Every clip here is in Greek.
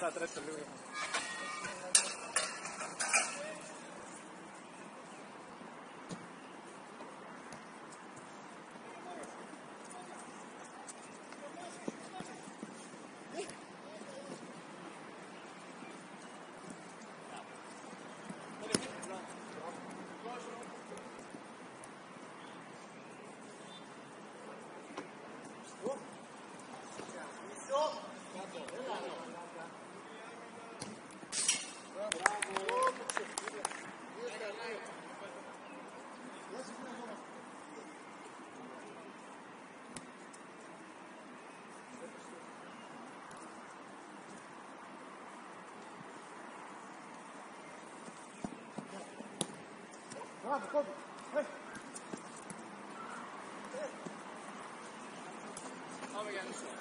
να τρέψω λίγο. Bravo, Kobe. Hey. Πάμε για νησό.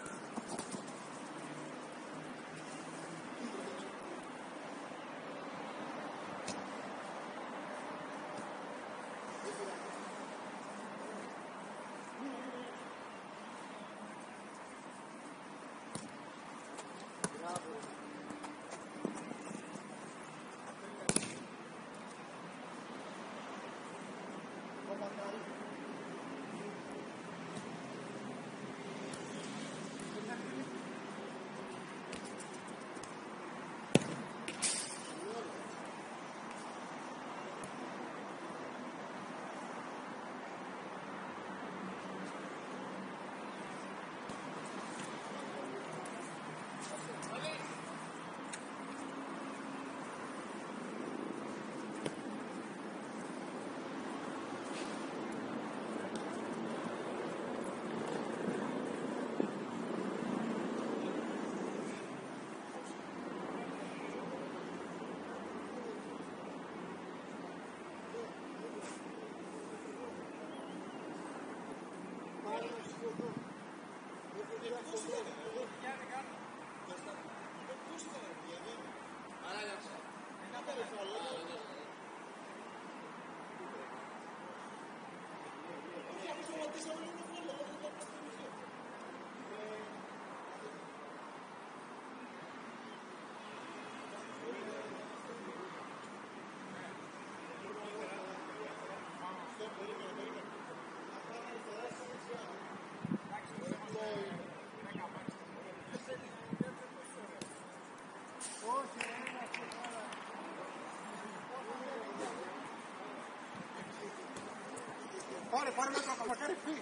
Πάρε μέσα το μακάρι φύγει.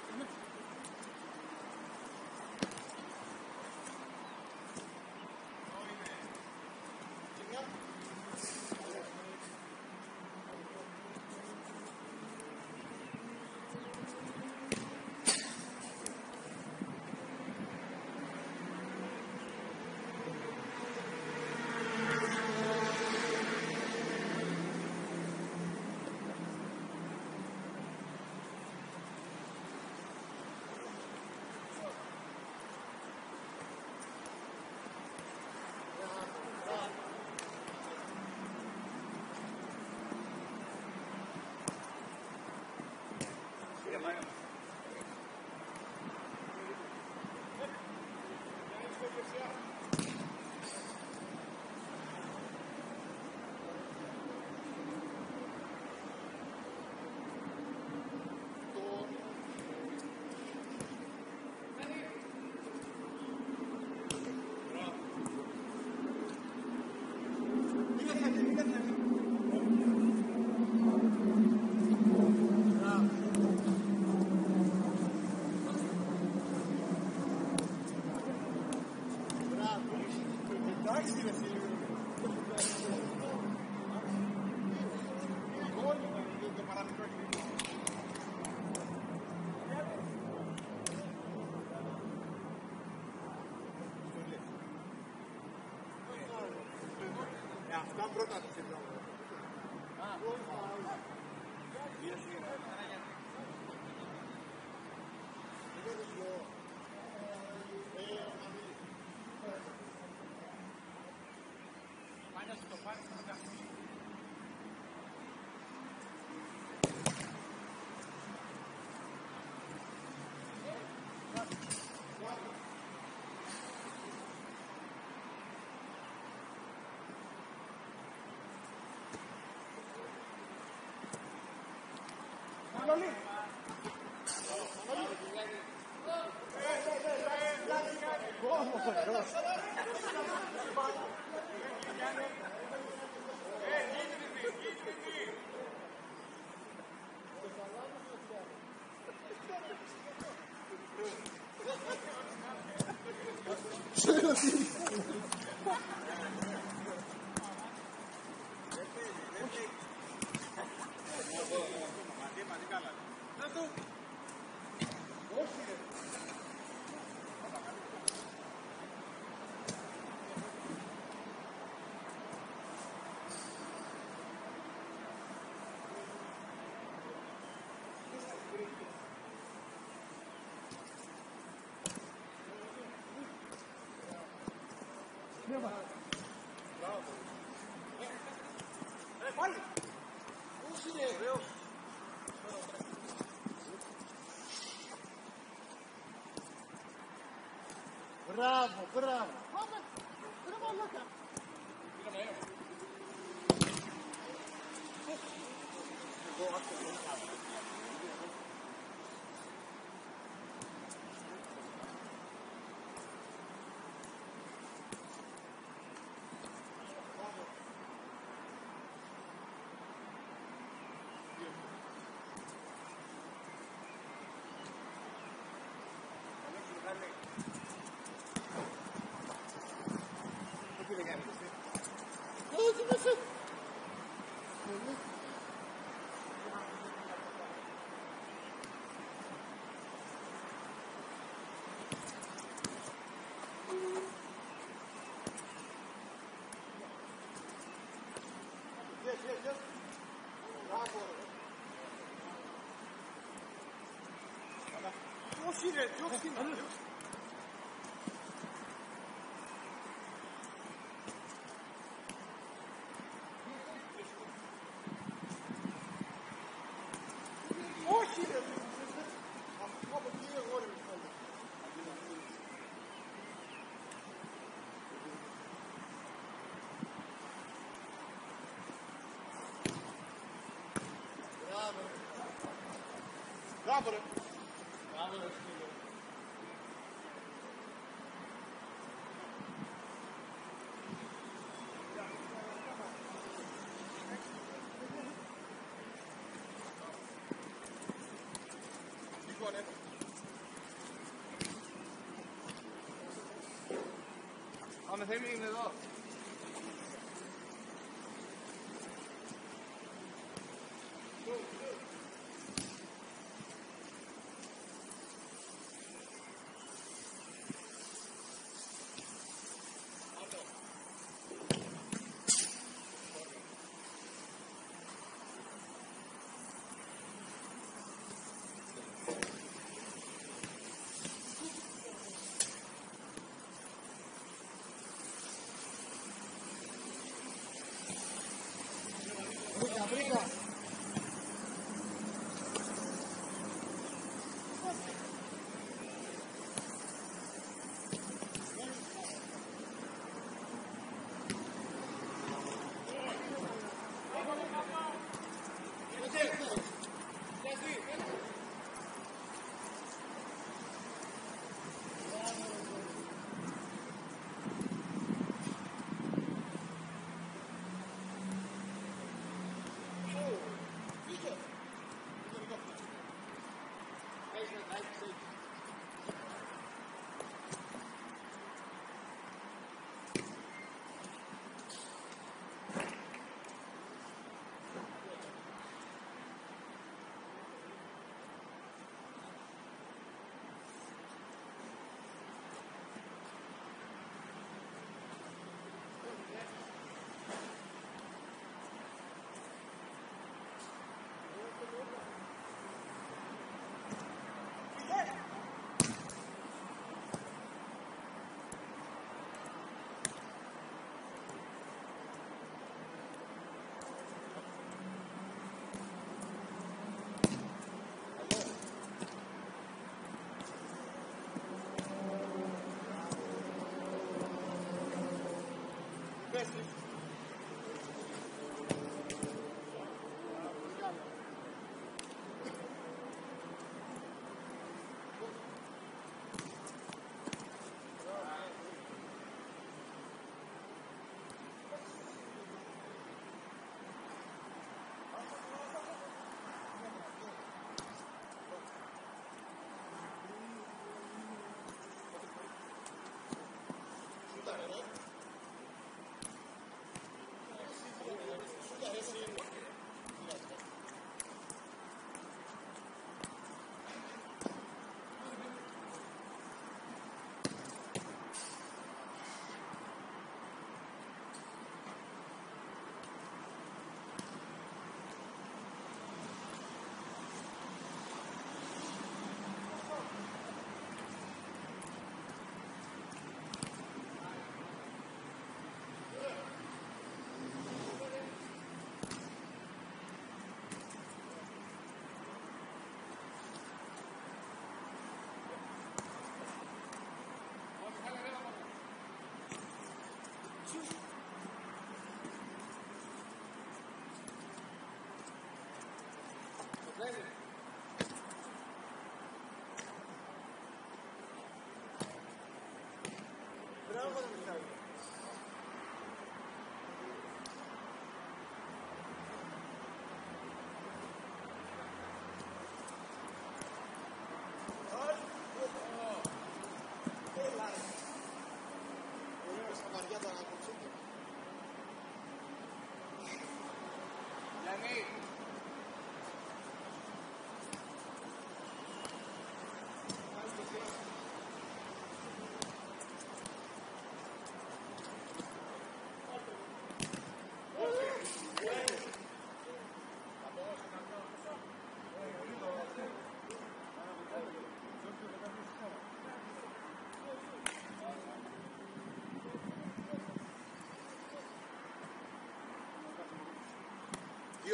Αυτά πρώτα θα φύγω. Ανατολή. Κόσμος ο νερός. Πάλι. Πώς είναι, βεβαίως. Μπράβο, μπράβο. Πάμε, ρε μαλάκα. Πώς είναι, διώξτε με. Όχι ρε, από εκεί εγώ ρε. Μπράβο ρε. Μπράβο ρε. Πάμε Θέμη, είναι εδώ. Βρήκα.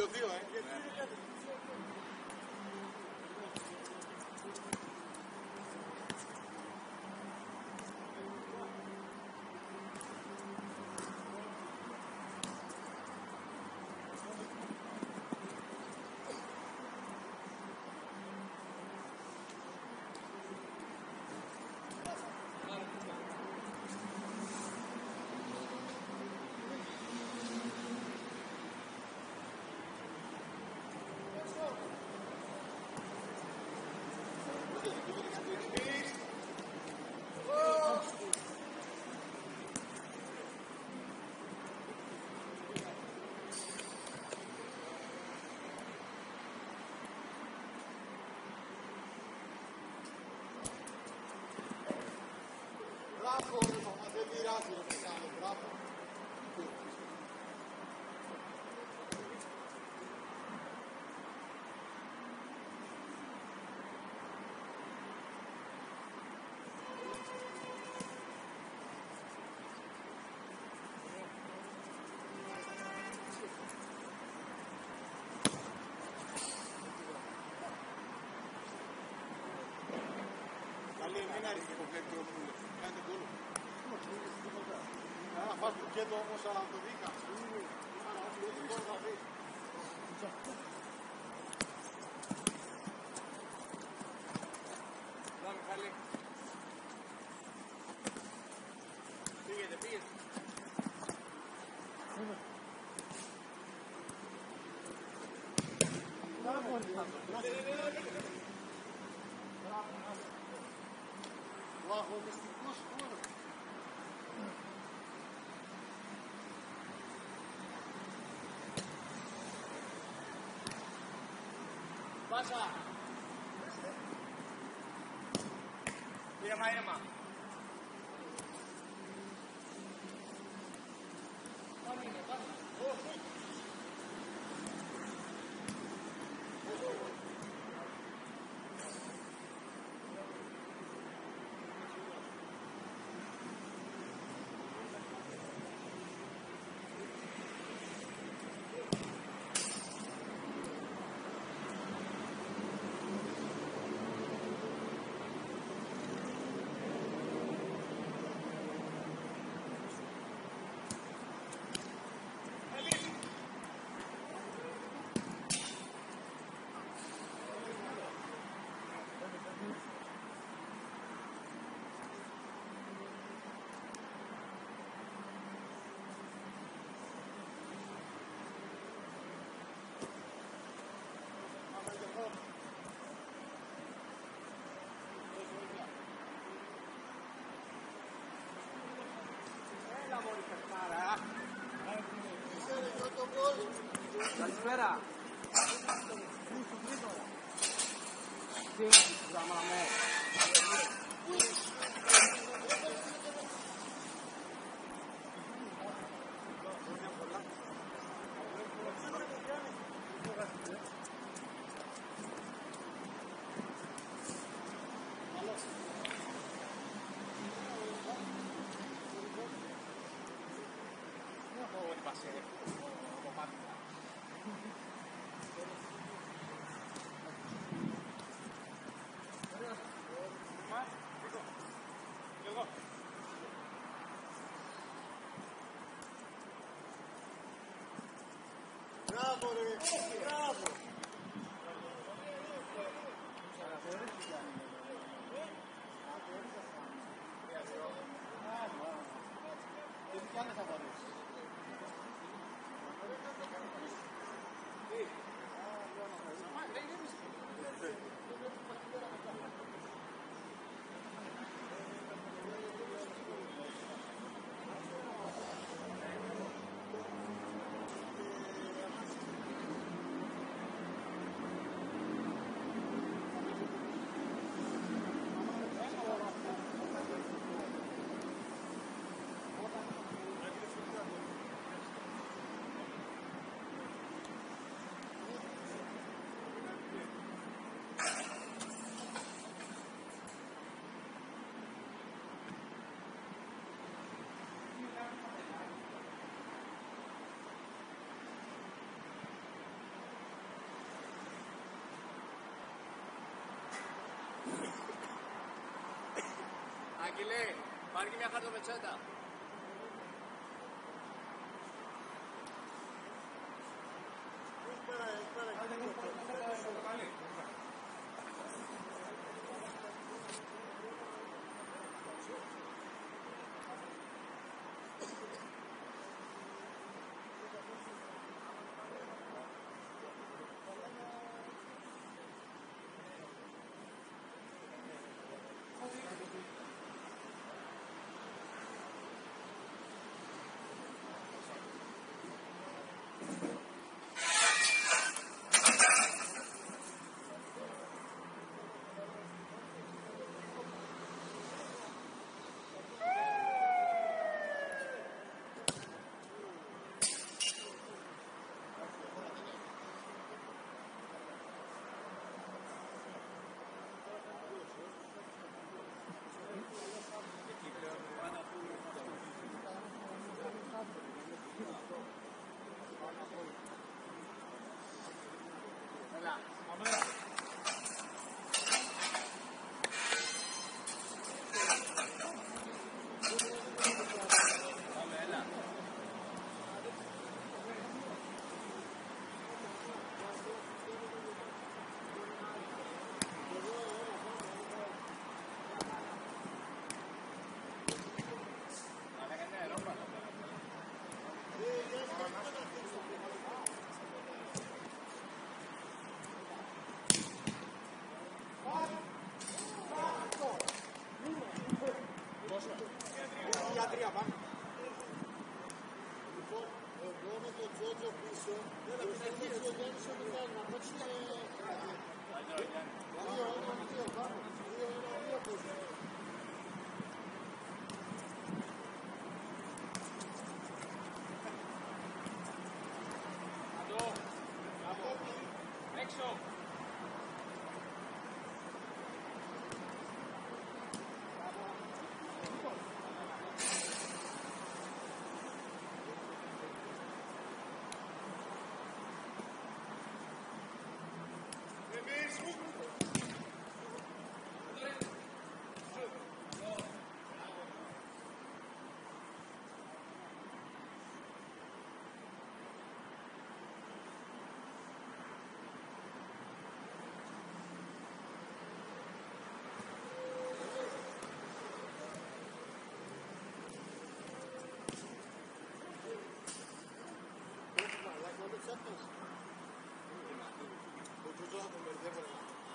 2-2, Bravo, ma δεν πειράζει ρε Μιχάλη, μπράβο. Καλή, μην άρχισε το πλέκτρο που κάνει τον κόλλο. Να φας το κέντρο όμως αλλά το δίκα. Άρα ό,τι τώρα θα δει. Να Μιχάλη. Πήγαινε, πήγαινε. Ο αγωνιστικός χώρος. Πάσα. Ήρεμα, ήρεμα. Πάμε είναι, πάμε. Όχι. Καλησπέρα. Τι γραμμάμε. Μπράβο ρε, μπράβο. Τι άλλες θα πάρεις. Αγγελέ, πάρει και μια χαρτοπετσέτα. Για τρία πάμε. Λοιπόν, εγώ με τον Τζότζο πίσω, δεν θα αρχίσει ο Γιάννης ο Μιχάλης, να παίξουμε... Δύο, πάμε. Δύο παίζουμε. Έξω. Ο Τζότζο θα τον μπερδεύω.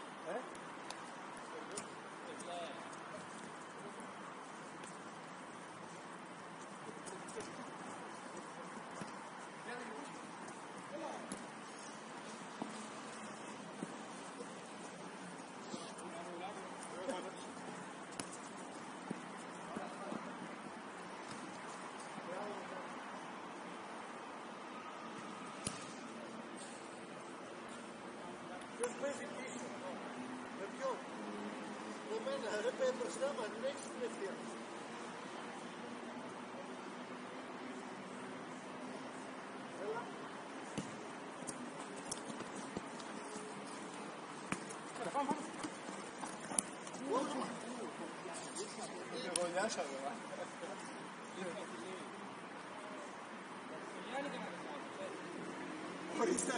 Ποιος παίζει πίσω, με ποιον, με μένα, ρε παίζει μπροστά μας, δεν έχεις την ευθεία. Έλα. Έλα, πάμε. Όχι. Είναι γωνιάσα βέβαια. Ορίστε.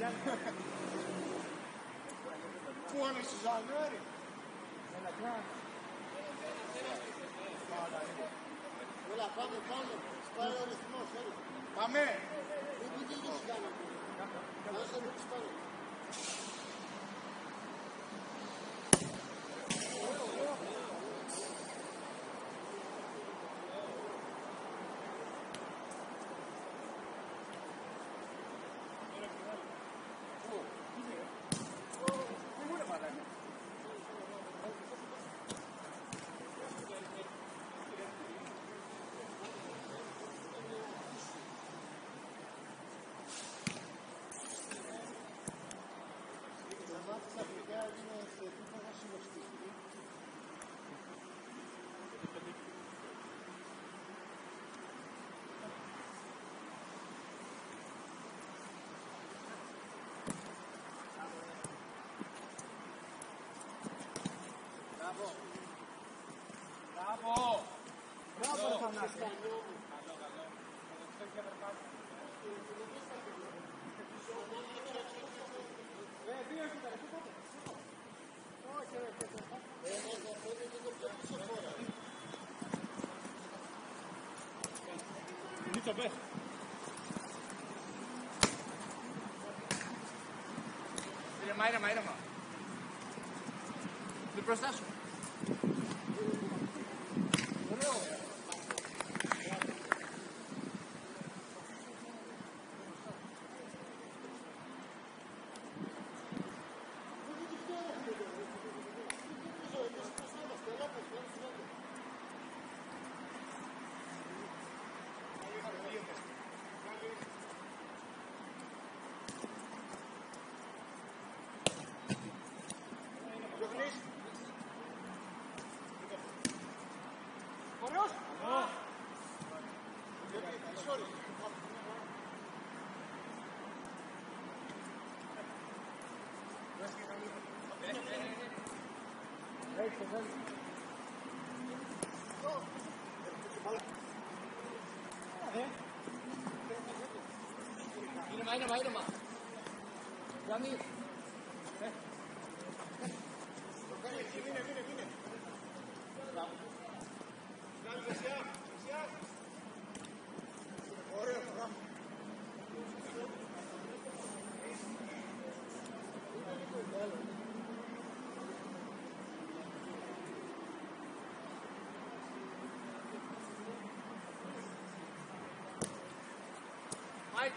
Πού είναι στη Ζανέρη. Έλα, πάμε. Σπάει ο ρυθμός, έλα. Πάμε. Μην πηγαίνεις κάνω. Να σε μην σπάει. Νίτσο, πες. Ήρεμα, ήρεμα. Μην μπροστά σου. Ήρεμα. Γιάννη. Μείνε. Γιάννη, δεξιά. Ωραίο, μπράβο. Μάικ.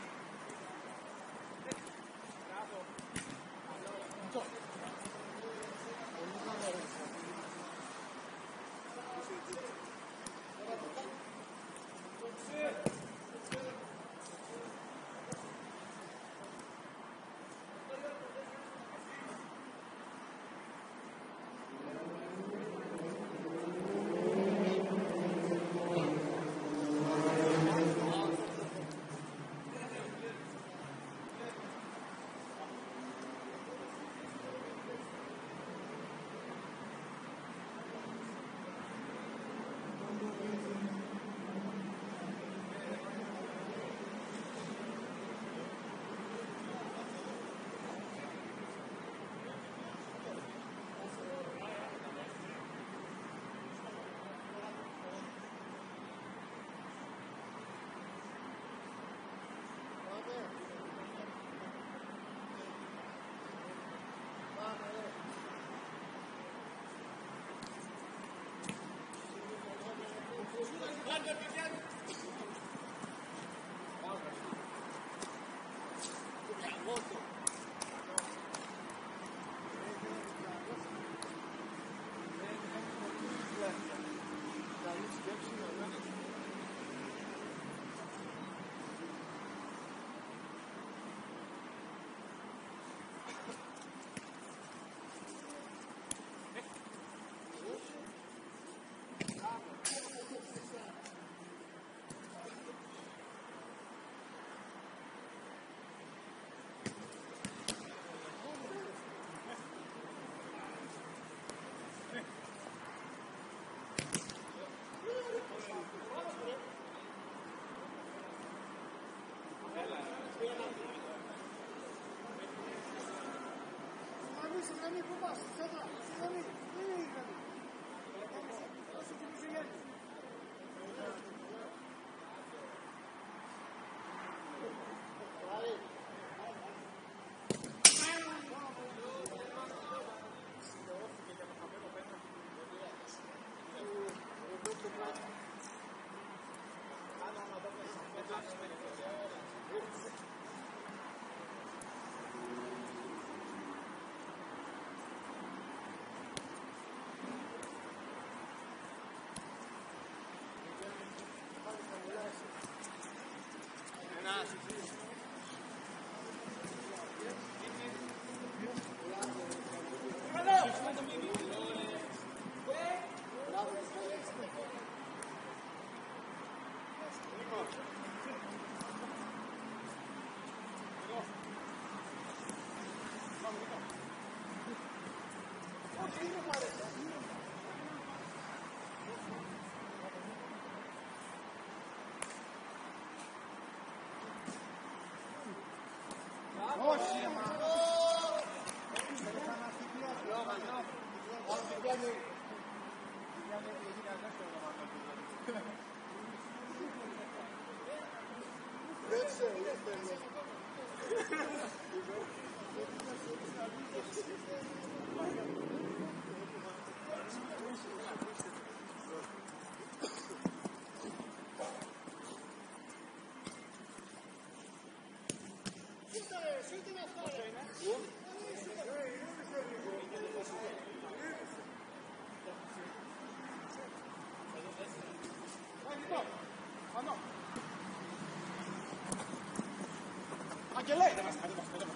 Συγγνώμη, πού πας, συγγνώμη, Αγγελέ, δεν μας κάνει αυτό.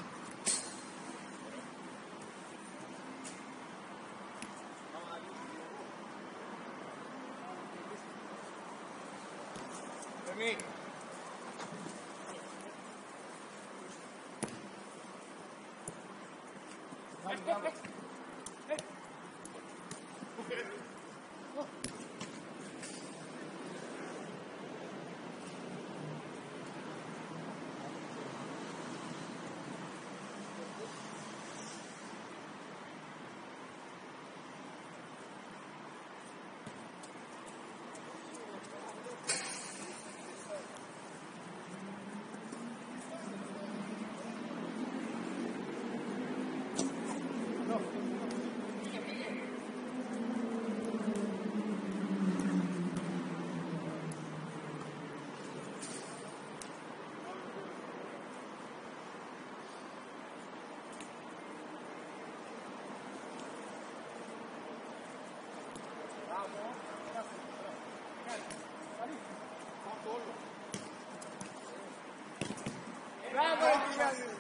Εμεί. Μπράβο!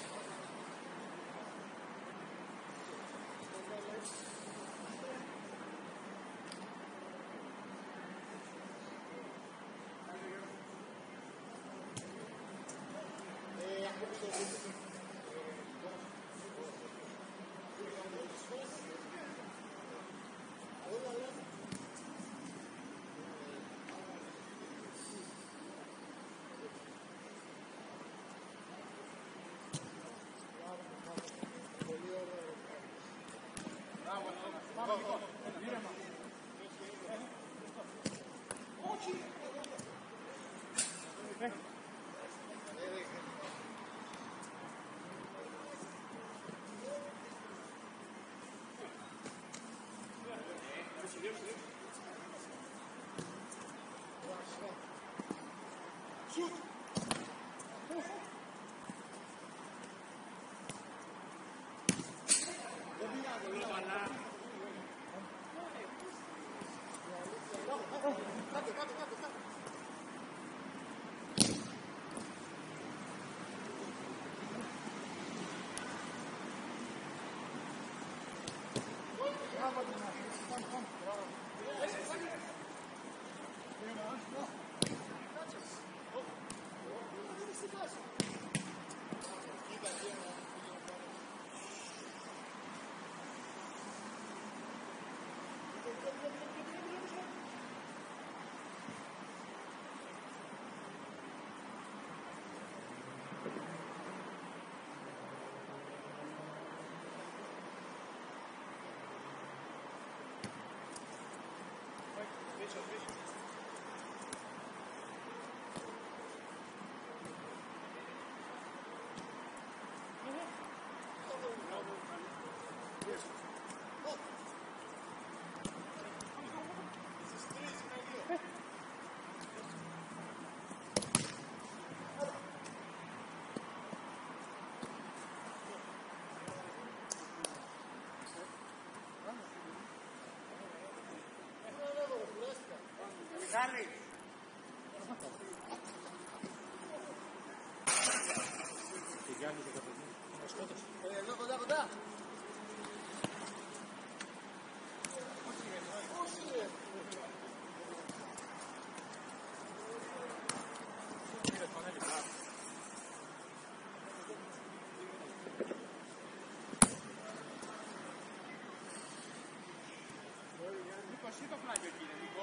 Μιχάλη. Εδώ κοντά κοντά. Σήκω φλάγιο κύριε Νίκο.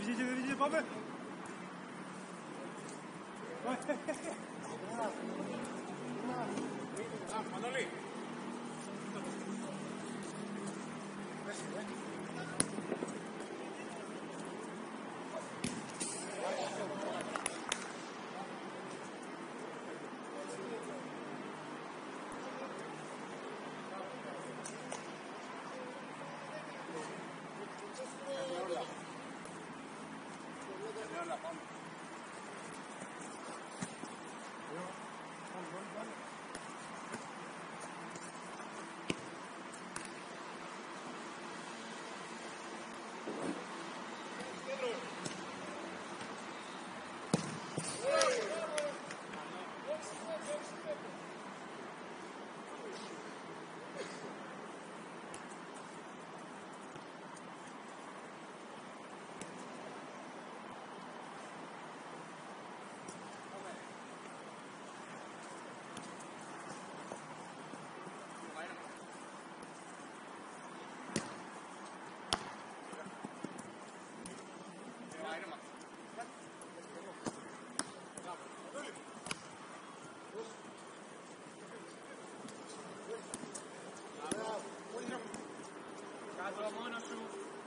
Βγήκε, πάμε. Μανώλη. Κάτω μόνος σου.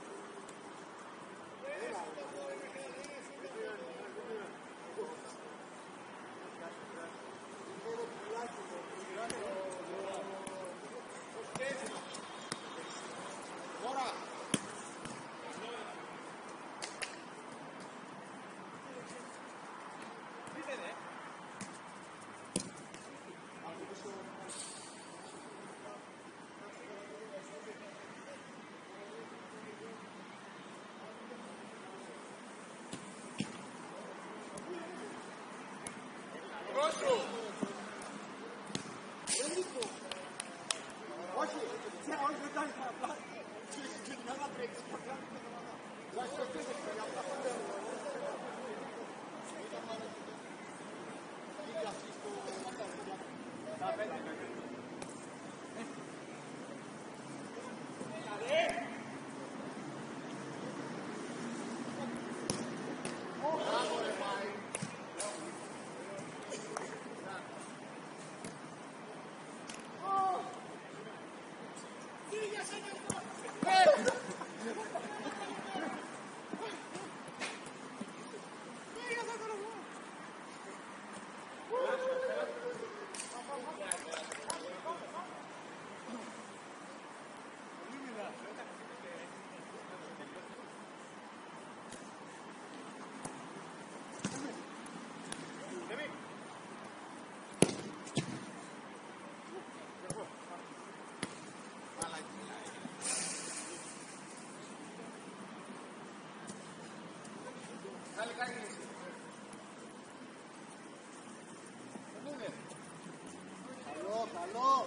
Καλό, καλό.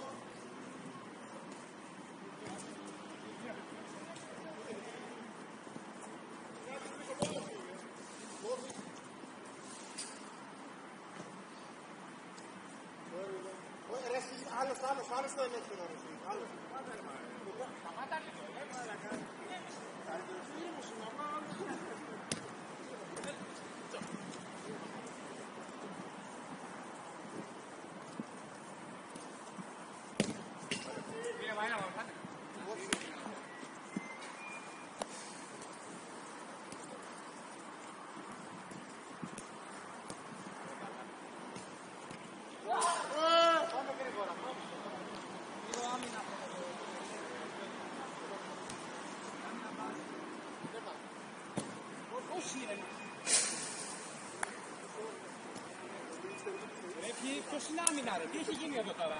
Άλλος το ελεύθερο. Άλλος. Ποιος είναι άμυνα ρε, τι έχει γίνει εδώ τώρα.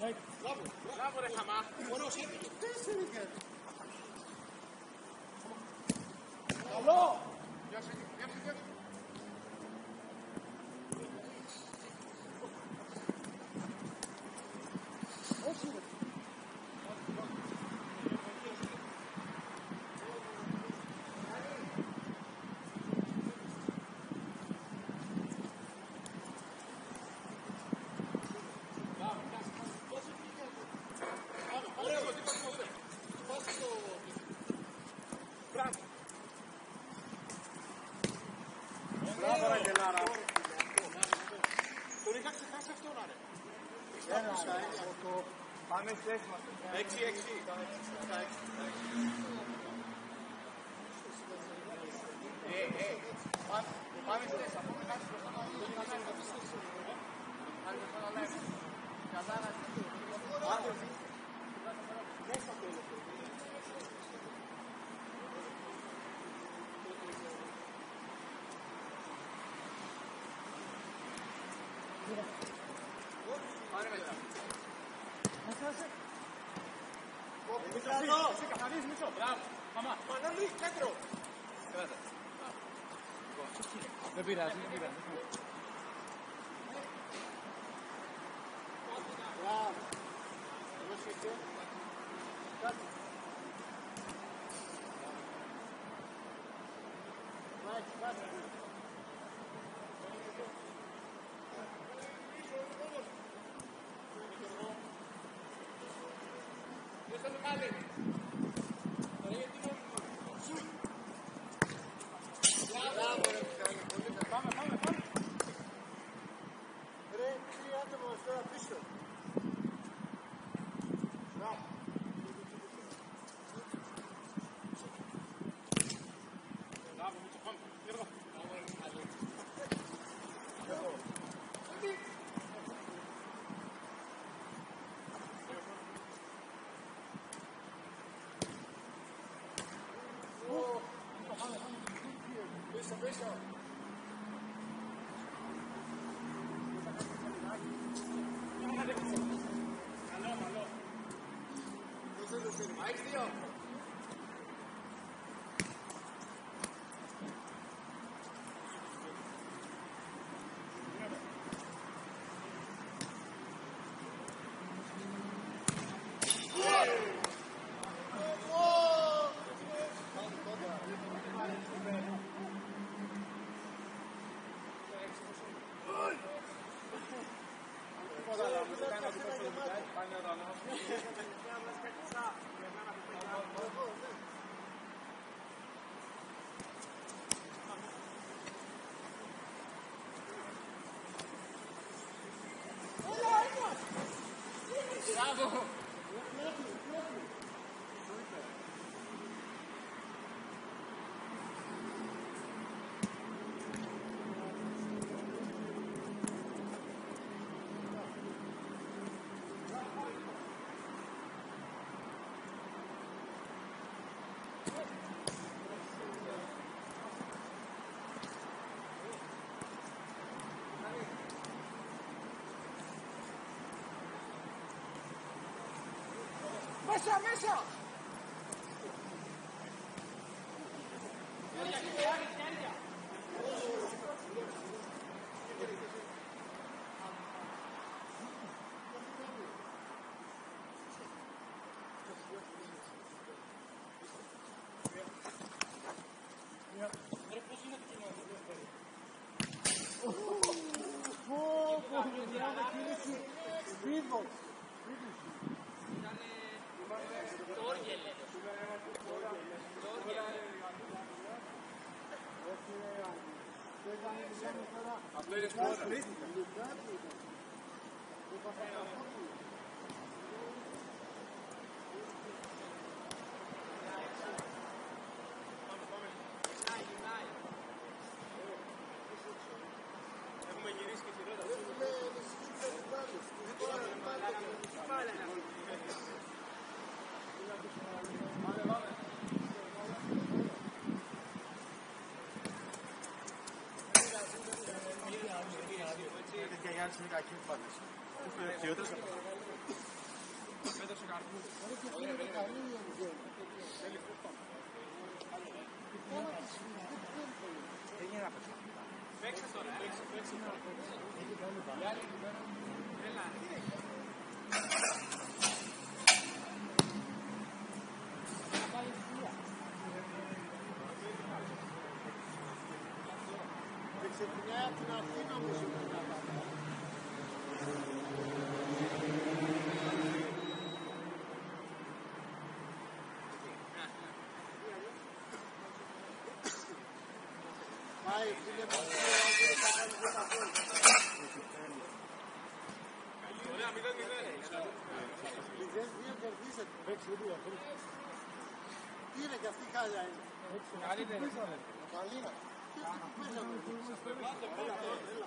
Μπράβο ρε χαμά. Ωραίος έπαιξε. 4 έκανε. Καλό! Διώξε, διώξε, διώξε. Όχι ρε. Μπράβο ρε Γελάρα. Τον είχα ξεχάσει αυτό να ρε. Πάμε στη θέση μας. 6-6. Πάμε στη θέση. Αυτό είναι κάτι μπροστά να το κάνει. Κάνει μπροστά να λέει. Κατάλαβε. Μέσα το είναι. Πάρε μετά. Εσύ καθαρίζεις μισό. Μπράβο. Χαμά. Μανώλη, κέντρο. Κράτα. Δεν πειράζει, δεν πειράζει. Μπράβο. Πρόσεχε. Κάτω. Μάχη, κάτω. Δες το Μιχάλη. Μπράβο ρε Μιχάλη. Πολύ καλά. Πάμε, πάμε, πάμε. Ρε, 3 άτομα μας τώρα πίσω. Μπράβο. Μπράβο, Μίτσο, πάμε. Γιώργο. Πίσω, πίσω. Καλό, καλό. Δώσε το σύνδεσμο. Έχεις δύο. Μπράβο. Μέσα, μέσα! Speedball. Αυτό είναι σπόρα. Έχουμε γυρίσει και χειρότερα. Και Γιάννης είναι κακή εμφάνιση. Χειρότερος από αυτά. Πέτωσε καρπού. Θέλει φούστο. Δεν γίνεται να παίξει. Παίξε τώρα, παίξε τώρα. Έλα. Και ξεκινάει από την Αθήνα μου σήμερα. Πάει, φίλε μου, θα κάνει και τα πόλη. Ωραία, 0-0. 0-2 κερδίσετε. Τι είναι και αυτή η χάλια είναι. Καλύτερη. Καλή είναι. Τι παίζαμε. Έλα.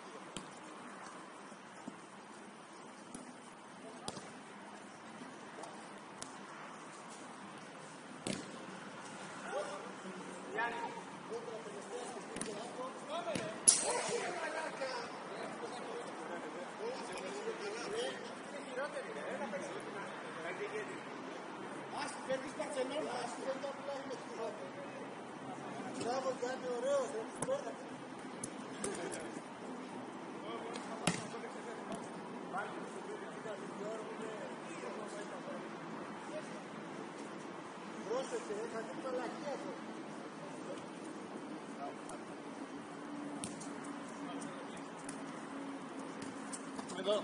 Ας παίρνεις Μπαρτσελώνα, ας δεν τα πουλάει με χειρότερο. Μπράβο, κάνει ωραίος, δεν τους πέρα. Πρόσεχε, θα δει παλακία αυτό. Εδώ.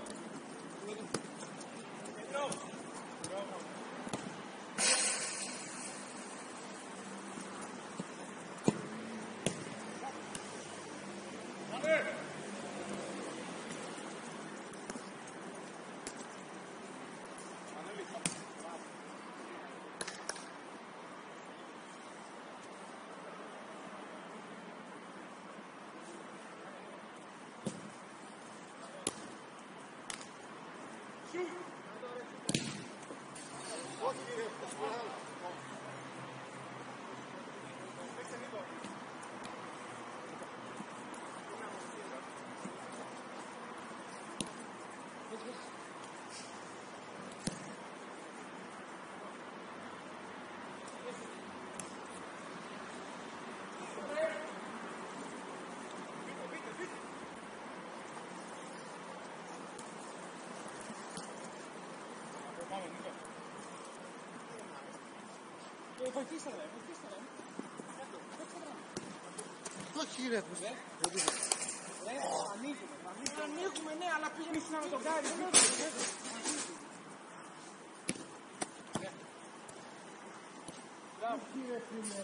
Βοηθήστε ρε. Όχι ρε. Ανοίγουμε, ναι, αλλά πήγαινε να τον κάνει. Κύριε φίλε.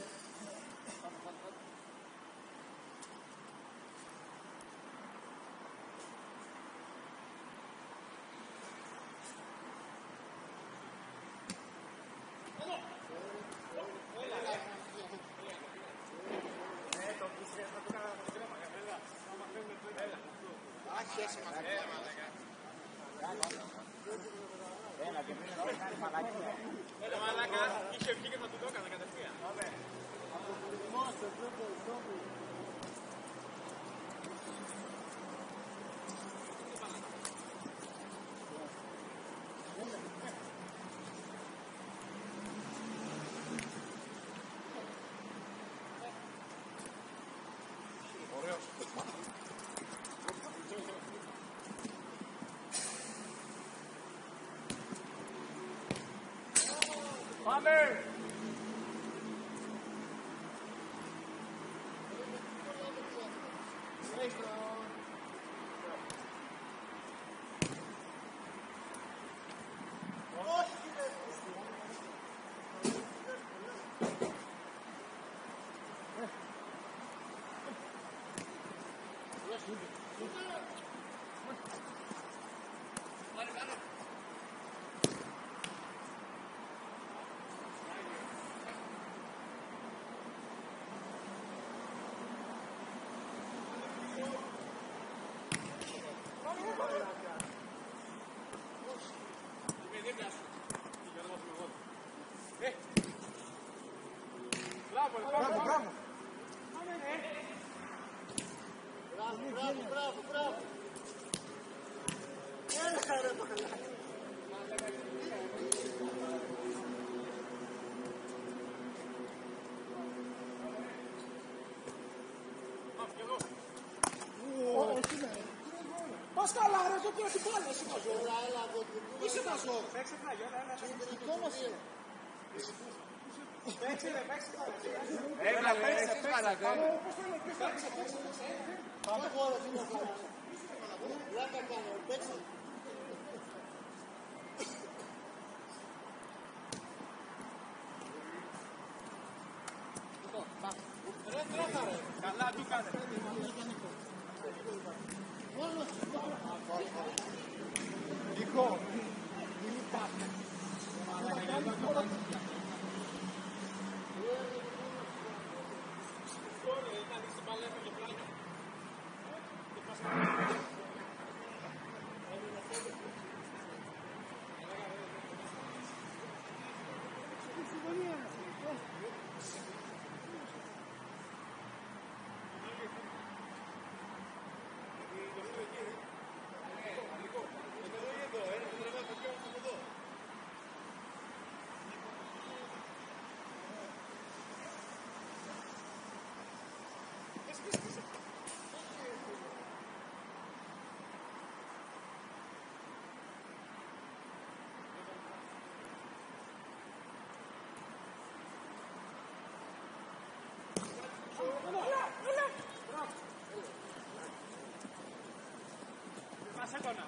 Έλα μαλάκα, είχε βγει και θα του το έκανα κατευθείαν. Πάμε! την μπάλα, είσαι μαζό. Είσαι μαζό. Παίξε πλάγιο, έλα. Δικό μας είναι. Παίξε ρε, παίξε τώρα. Έλα, παίξε, πάλατε. Πάμε χώρα, τι να κάνεις. Λάκα κάνω, παίξε. Καλά του κάνε. Νικό, μην υπάρχει. Μας έκονα.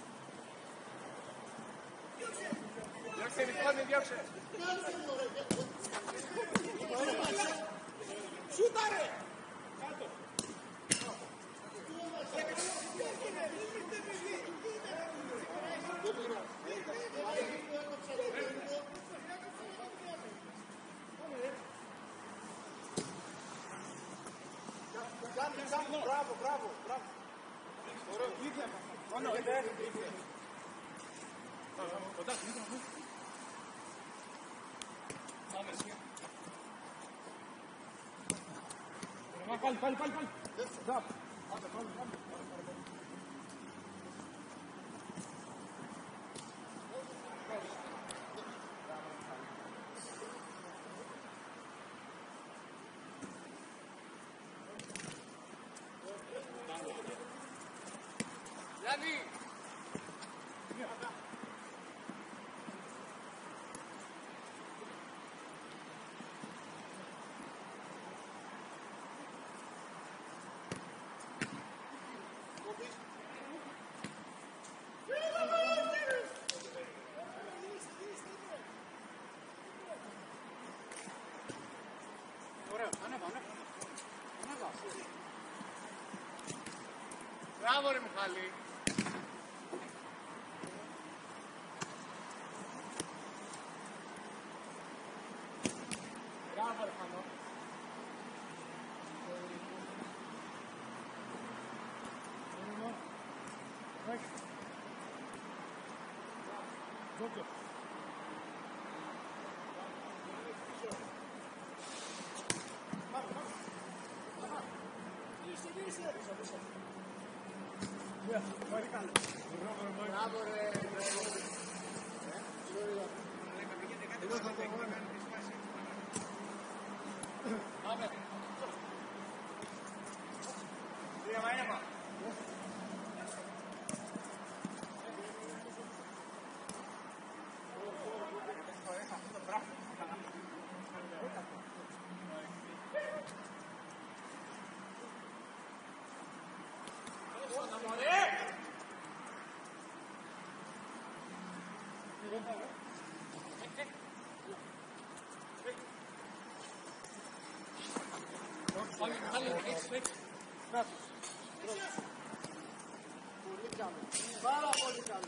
Διώξε, Νικόλη, διώξε. Σούτα ρε! Κάτω. Μπράβο, μπράβο, μπράβο. Ωραίο. Ίδια. Μόνο, ίδια. Κοντά, πάμε. Πάλι. Μπράβο. Γιάννη! Ωραίο, ανέβα. Μπράβο ρε Μιχάλη! Μπράβο, ρε Χανό. Δόκιο. Μπράβο ρε! Πάμε. Ήρεμα. Πολύ καλό. Πάρα πολύ καλό.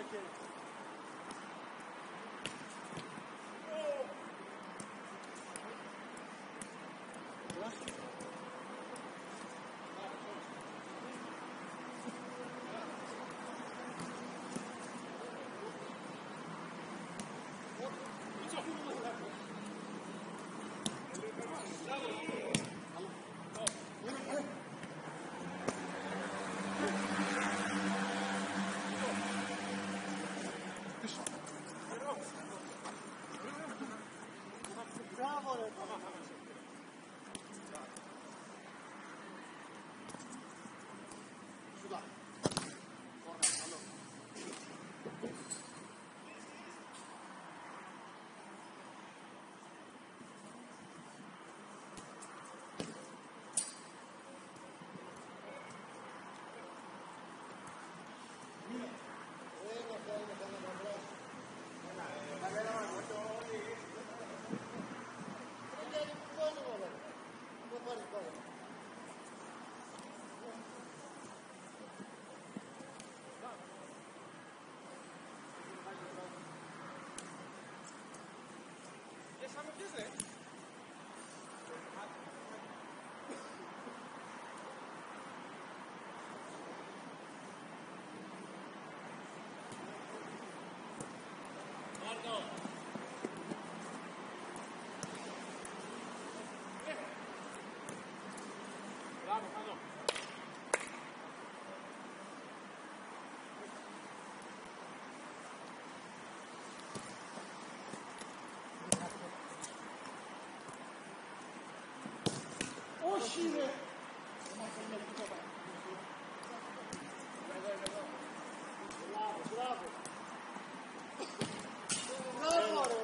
Όχι ρε! Μπράβο, μπράβο! Μπράβο ρε!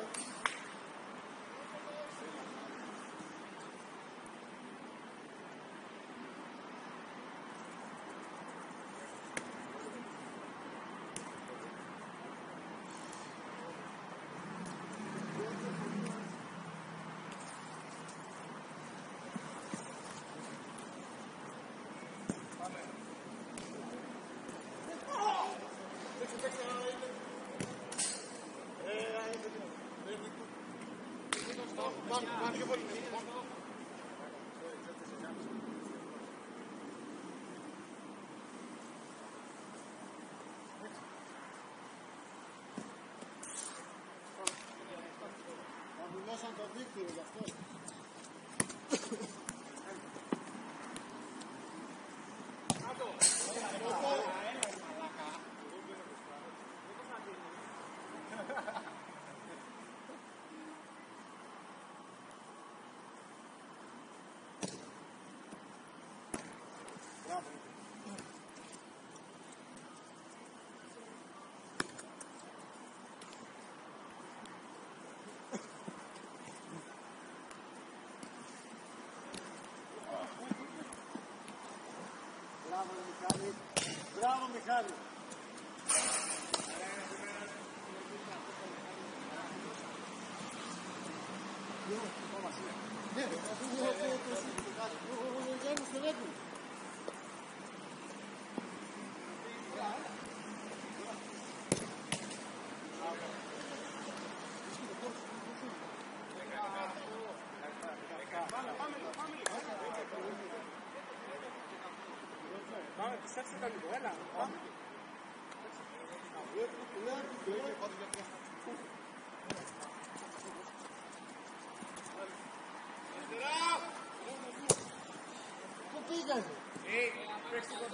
Πάμε πιο πολύ. Θα δουλειώσαν το δίκτυο γι' αυτό. Μπράβο Μιχάλη. Μπράβο Μιχάλη. Ναι, ο Γιάννης τον έτοιμο. Πάμε, πιστέψτε τα λίγο, έλα. Πάμε. Πού πήγατε? Παίξτε κοντά.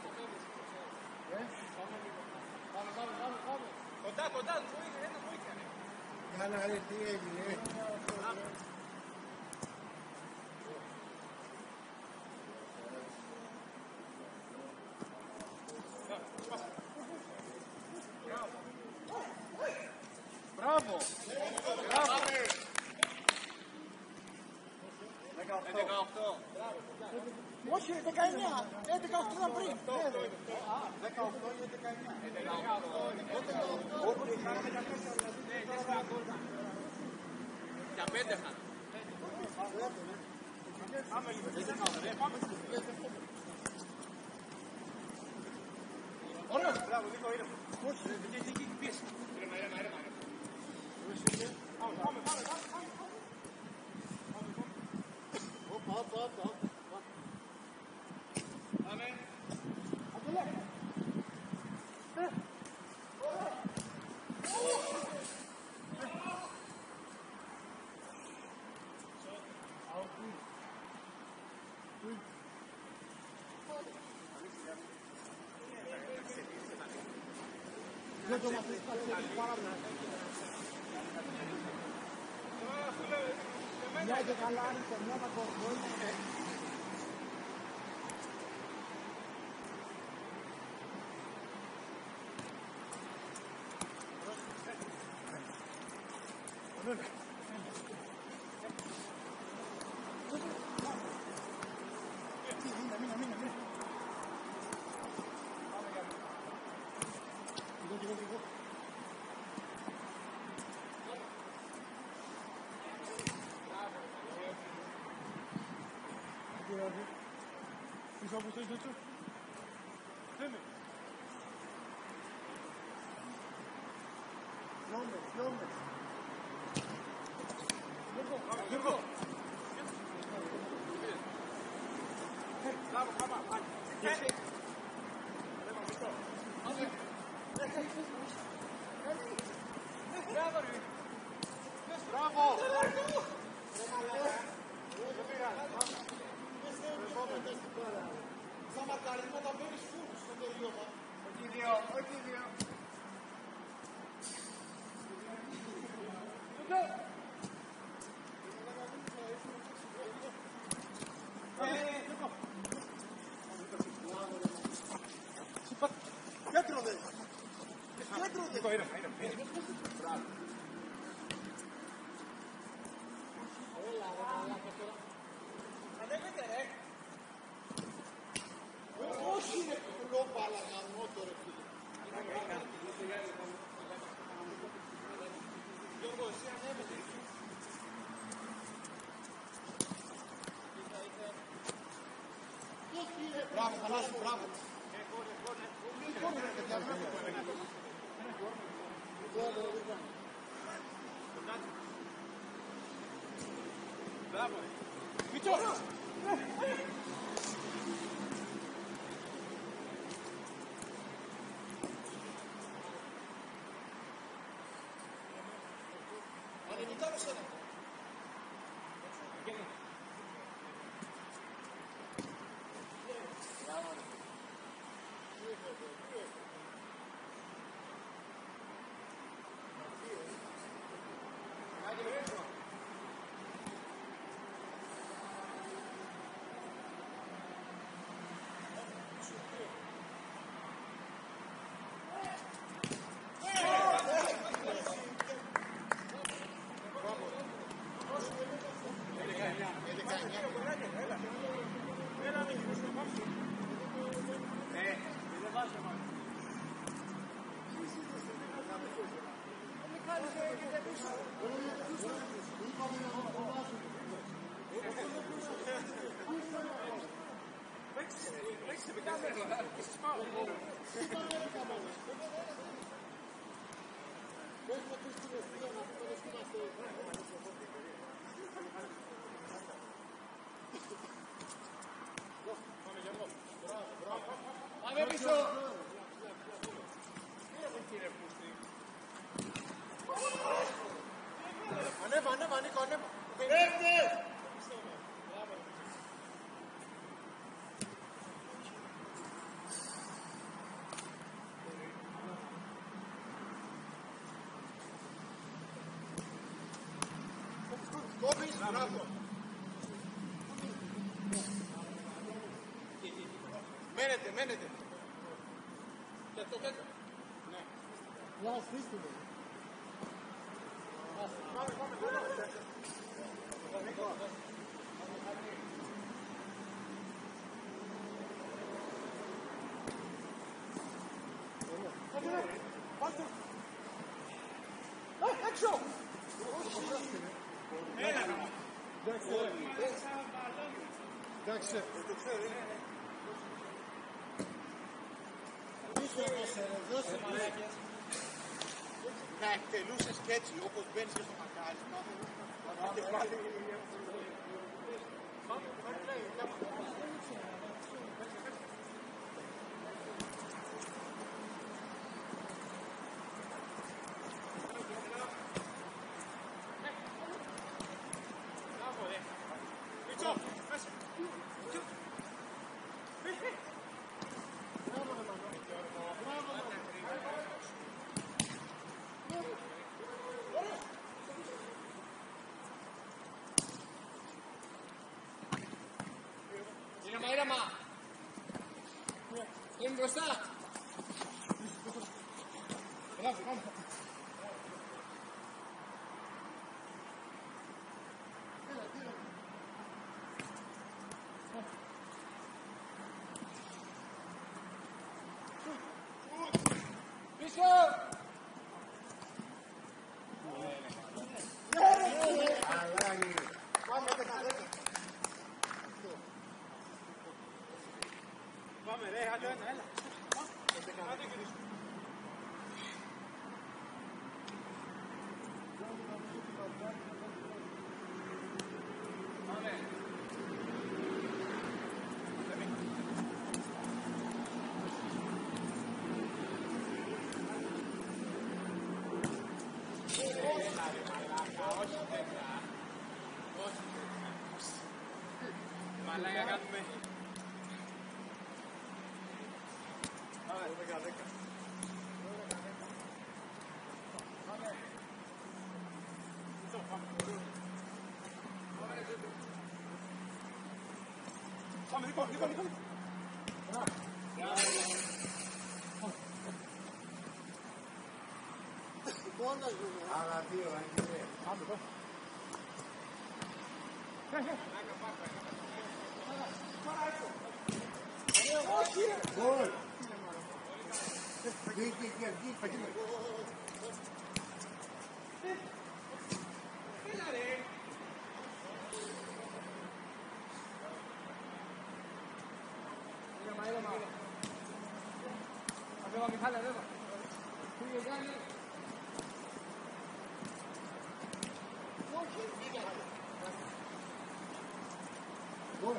Πάμε. Κοντά, ένα βοήθεια. Καλά ρε, τι έγινε? Μπράβο. 18. Όχι, 19. 18 ήταν πριν. 18 ή 19. Όπου είχαμε 14. Για 5 θα. Πάμε λίγο. Πάμε. Ωραίο. Μπράβο, Νίκο, είναι. Όχι, δεν έχει πίεση. Ήρεμα. Πάμε. Όπα. Πάμε. Δεν το μαθαίνεις κάτι παράδειγμα. Μια και καλά άρχισε, μια τα κορδόνια. Πίσω από το έτσι. Φέμε. Γιώμες. Γιώργο. Μπράβο, πάμε. Μπράβο. Στα μαρκαρίσματα μπαίνεις φούρνους στο τελείωμα. Όχι δύο. Κέντρο δεν. Ανέβεται ρε. Όχι είναι κουλόπαλα γαμώτο ρε φίλε. Γιώργο, εσύ ανέβεται. Μπράβο, Θανάση, μπράβο. Μπράβο. Μητσό. Ανεμιτάρω σένα. Πάμε πίσω. Ανέβα, Νίκο, ανέβα. Κόβεις, μπράβο. Μένετε. Κάτω. Ναι. Να στήσου. Πάμε. Έξω! Έλα. Εντάξει. Να εκτελούσες και έτσι, όπως μπαίνεις και στο μακάρισμα. Ήρεμα. Είναι μπροστά. Πίσω. Πάμε ρε, άντε ένα, έλα. Άντε γυρίσουμε. Πάμε. Μαλάκα κάνουμε. Πάμε, 10. Πάμε, δικό. Άλλα δύο, άγγιζε. Πάμε, εδώ. Γκολ. Βγήκε. Έλα ρε. Ήρεμα. Ανέβα Μιχάλη, ανέβα. Φύγε Γιάννη. Γκολ.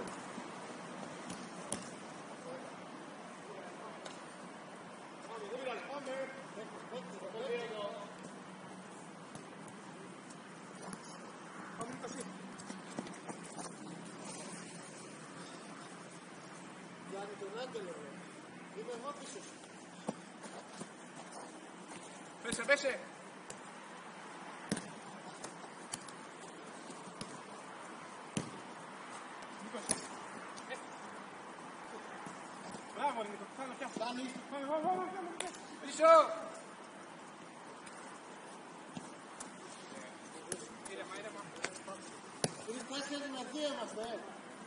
Γιάννη τον Άγγελο, ρε. Είμαι εγώ πίσω σου. Πέσε. Μπράβο, Νίκο, πάμε να πιάσουμε. Πάμε. Πίσω. Ήρεμα. Είναι πάση αδυνατία είμαστε,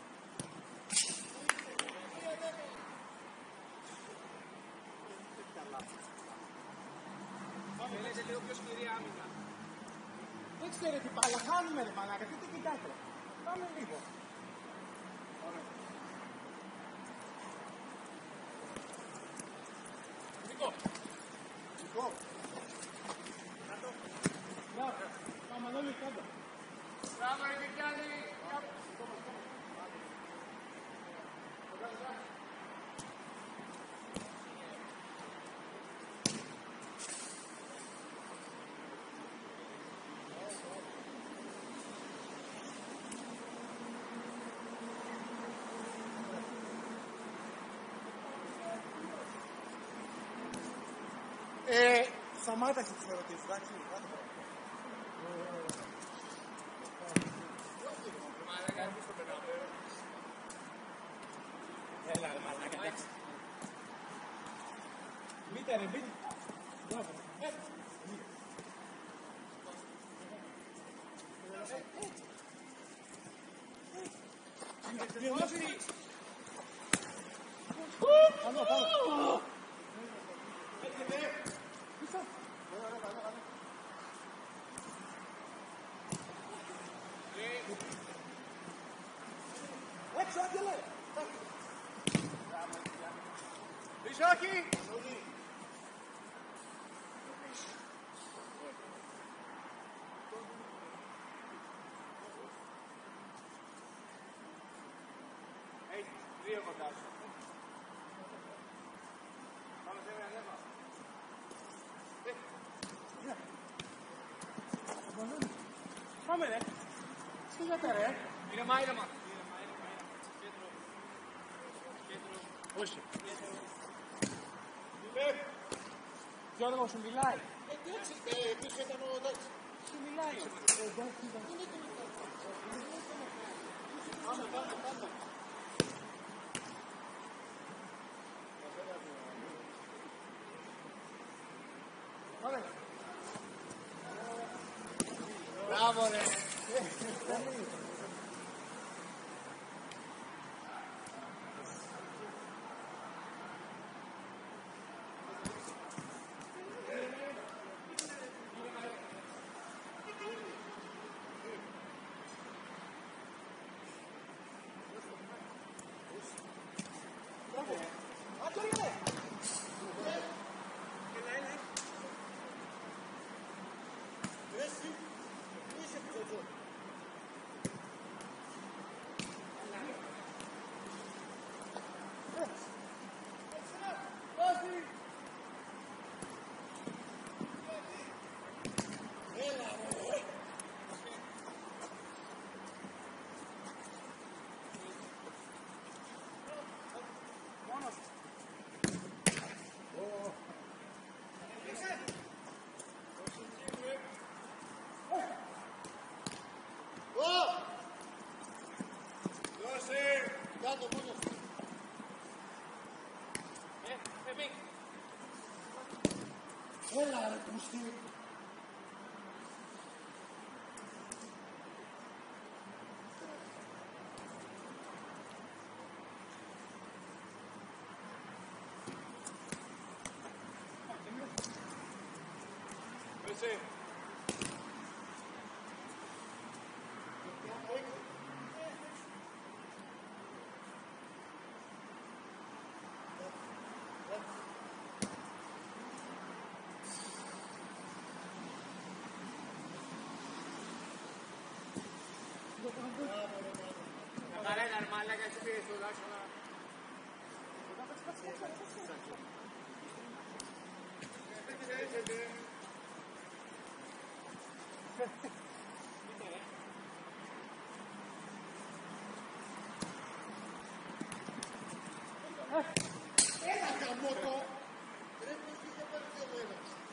Θέλετε λίγο πιο σκληρή άμυνα. Δεν ξέρετε τι μπάλα χάνουμε ρε μαλάκα, τι κοιτάτε. Πάμε λίγο. Νίκο. Κάτω. Πάμε Μανώλη κάτω. Μπράβο ρε Μικιάννη. Σταμάτασε τις ερωτήσεις, εντάξει. Έλα ρε μαλάκα, εντάξει. Μπείτε ρε, μπείτε. Μπράβο. Πάμε. Πίσω. Έξω, Άγγελε. Πίσω, όχι. Πάμε ρε. Σκύγεται ρε. Ήρεμα, ήρεμα. Όχι. Γιώργο σου μιλάει. Εντάξει, πίσω ήταν ο εντάξει. Σου μιλάει. Πάμε, πάμε, πάμε. Πάμε. Μπράβο ρε. Εσύ, είσαι ψωτσό. Έλα ρε. Κάτω μόνος σου. Έλα ρε πούστη. Έτσι. Καλά είναι αρμάλα και εσύ πήρες το δάξονα. Έλα καμότο. Ρε πούστη δεν πάρει και εμένα.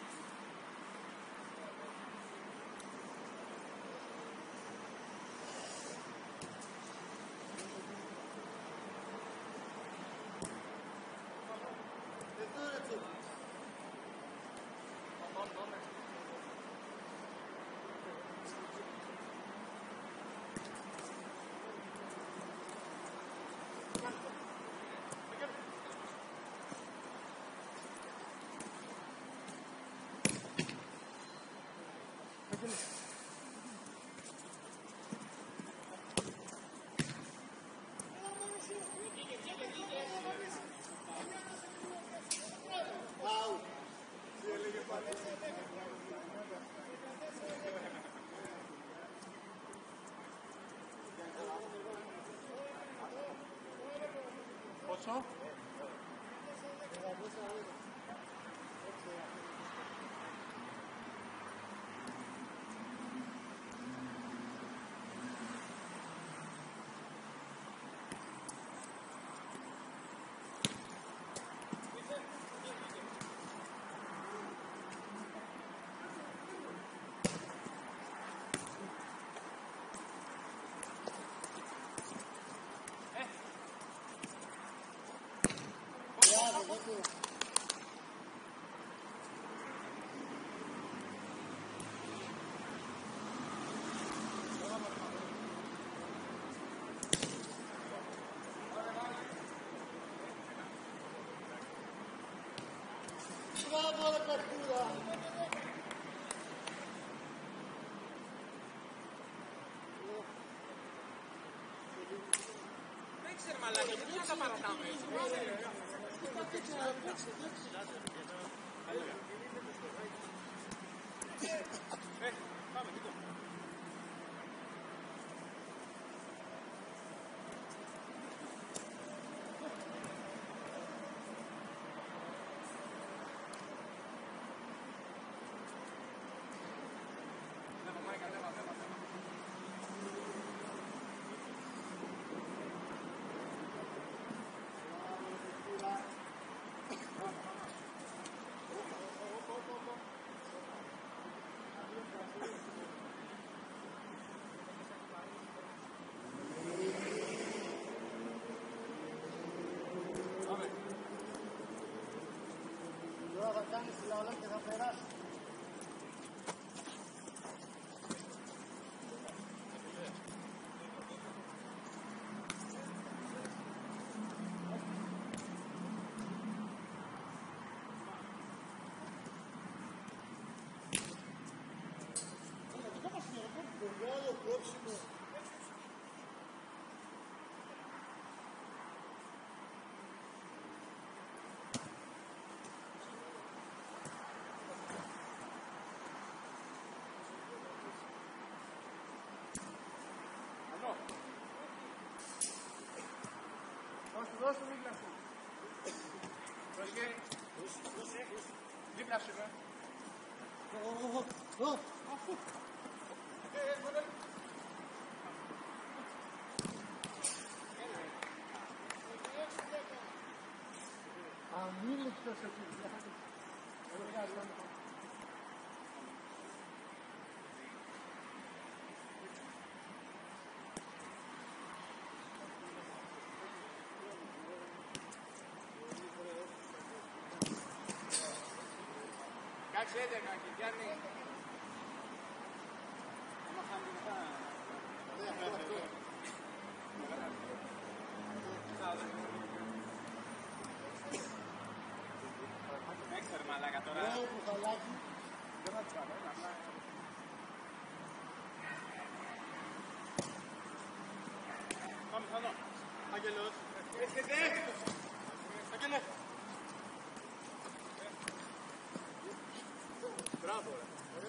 Εδώ ρε τσόκι. Άου. Πόσο? Μπράβο, δώσε. Μπράβο ρε περτούρα. Δεν ξέρω μαλάκα, γιατί να τα παρατάμε έτσι. Πάμε, Νίκο. Ανέβα, Μάικα, ανέβα. όλα και θα περάσει. Μεγάλο πρόψιμο. Δώσ' του δίπλα σου. Προσγέρι. Δίπλα σου, Αμήλικτος εκεί. Κάτσε 11 και πιάνει. Άμα χάνει μετά. Ναι, αυτό. Έξερ μαλάκα τώρα. Ναι, κουφαλάκι. Δεν θα τους κάνω, απλά. Πάμε, Θανό. Άγγελος. Έρχεται. Άγγελε. Μπράβο, ρε.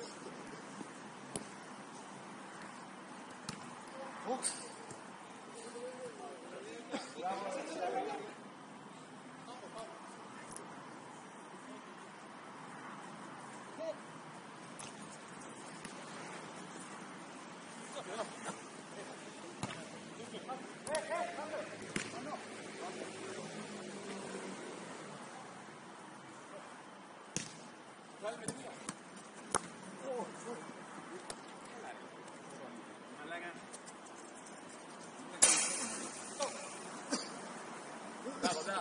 Βάλε με μία. Μαλάκα. Μπράβο, μπράβο.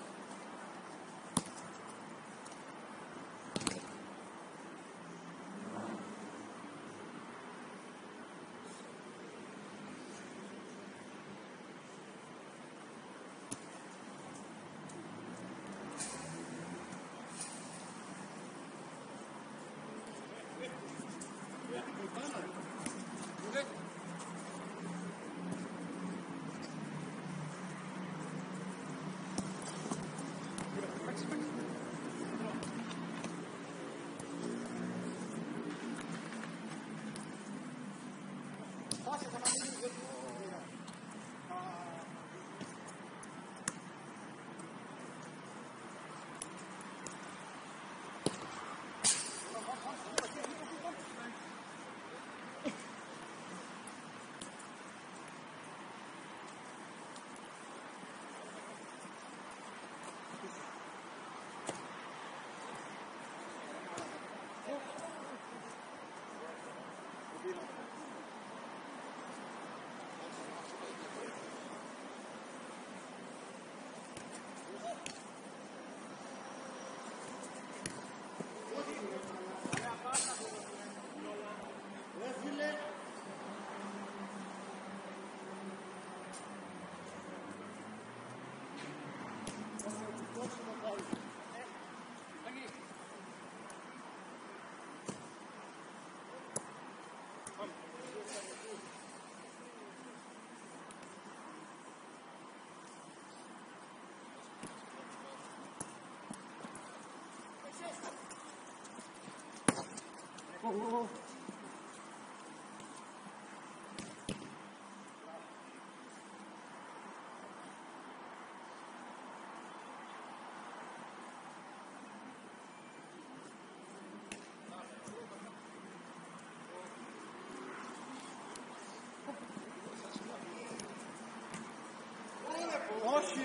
Όχι,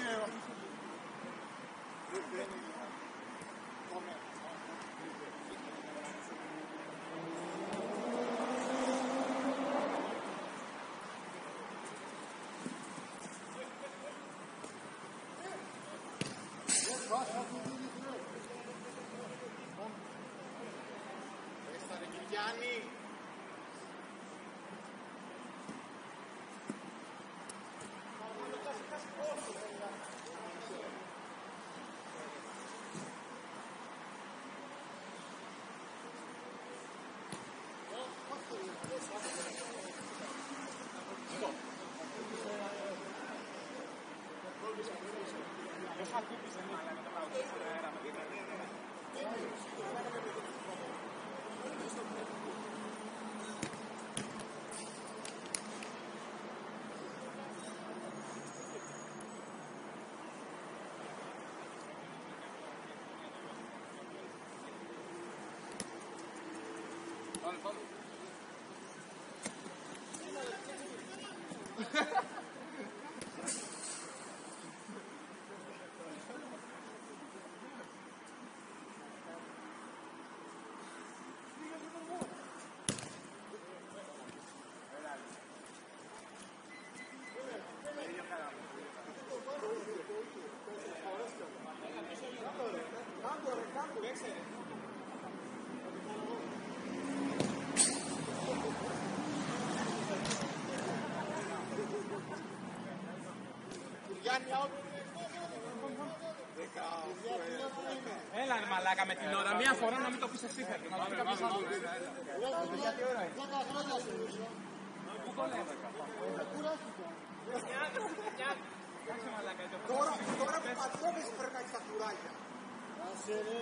ρε. Γιάννη. Δεν θα κούπησε, ναι, αλλά μετά πάω στον αέρα με δίπλα. Πάμε, πάμε. Έλα ρε μαλάκα με την ώρα, μία φορά να μην το πεις εσύ φέρνει. Να το πει κάποιος άλλος. Γιατί ώρα είναι. 10 χρόνια σου βρίσκω. Πού το λέμε. Κάτσε μαλάκα. Τώρα που πατώμες περνάει στα κουράγια. Άσε ρε.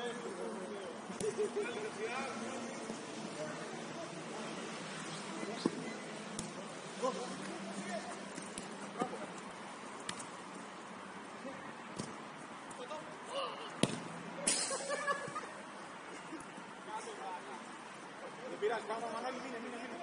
Δεν πειράζει, πάμε Μανώλη, μείνε.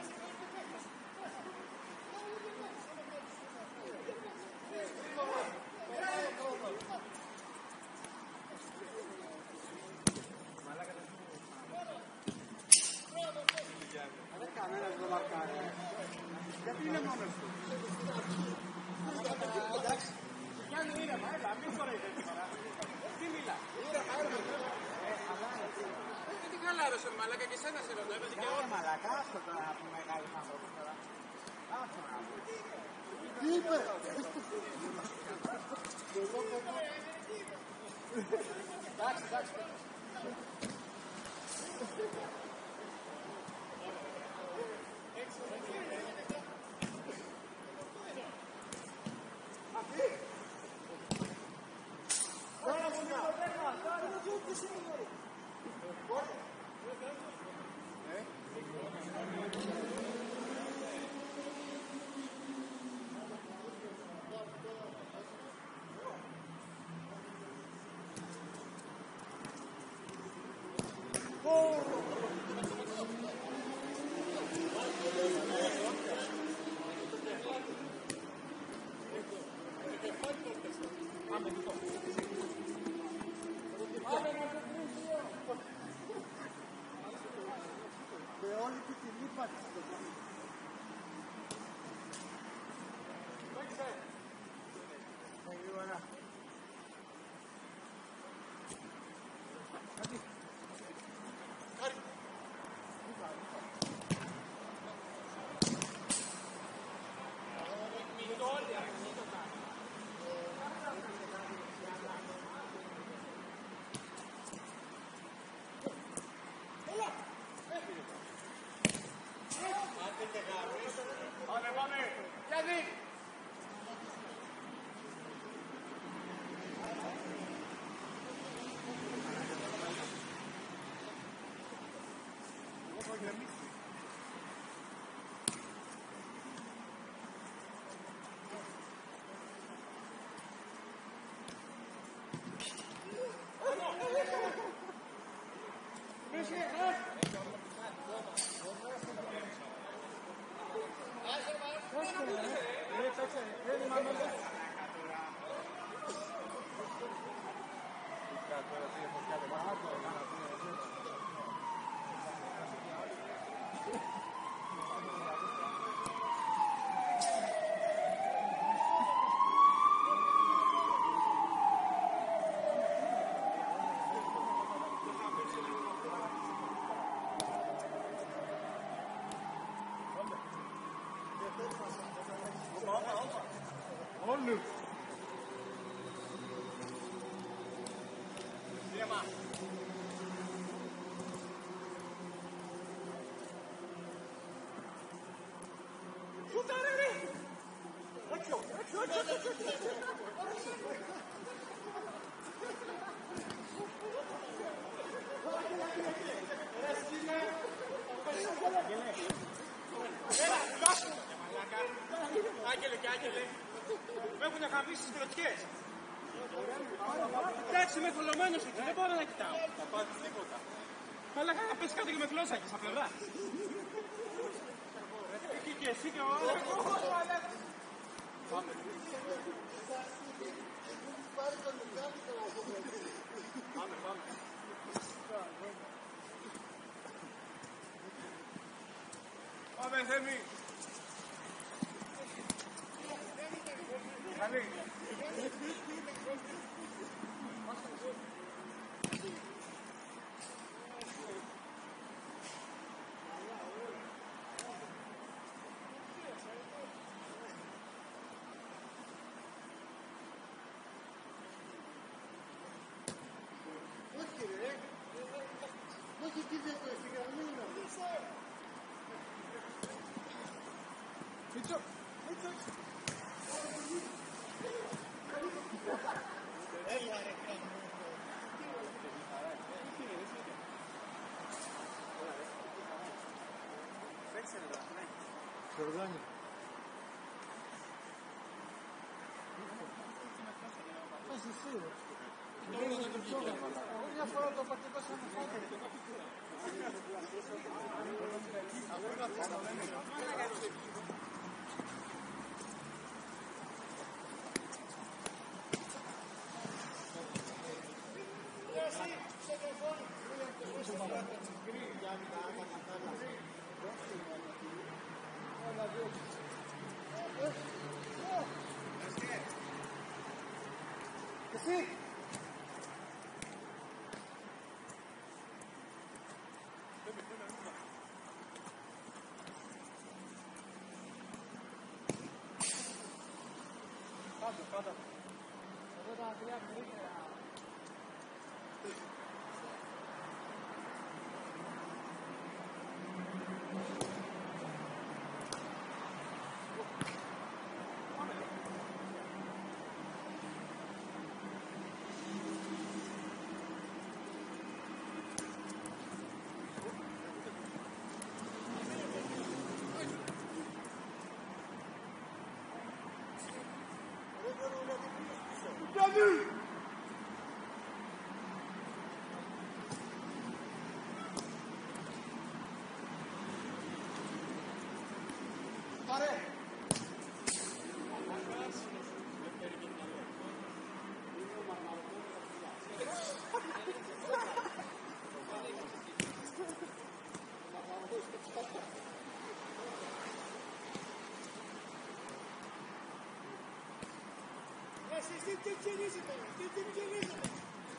Δεν κανένας δεν μαρκάρει. Γιατί είναι μόνος του. Εντάξει. Γιάννη ήρεμα, έλα, μην χωρέζεσαι τώρα. Τι μιλά. Τι χαλάρωσε μαλάκα και εσένα σε ρωτώ. Έπαιζε και Κάνε εγώ. μαλακά, άστο τώρα που μεγάλους ανθρώπους τώρα. Άστο να πω. Τι είπε. Εντάξει. Με όλη τη τιμή πάτησε το πάνω. Πάμε. Γιάννη. Όλους. Ήρεμα. Σούτα ρε! Έξω. Έλα, δώσου! Άγγελε και άγγελε. Με έχουν χαμίσει τις γροτσιές. Εντάξει, είμαι θολωμένος εκεί, δεν μπορώ να κοιτάω. Θα πάρεις τίποτα. Αλλά να πες κάτω και με φλώσακι στα πλευρά. Εκεί και εσύ και ο άλλος. Πάμε. Πάμε. Πάμε, Θέμη. Καλή. Όχι, τι δεν το έφυγα, Μίτσο. Έλα ρε κάτω. Σορδάνι. Ας εσύ ρε. Μια φορά το πατήκα σαν να φάτε. Εσύ! Πάντα. Εδώ τα αγγλία καλύτερα. Πάρε! Εσύ τι κινήσετε, τι κινήσετε.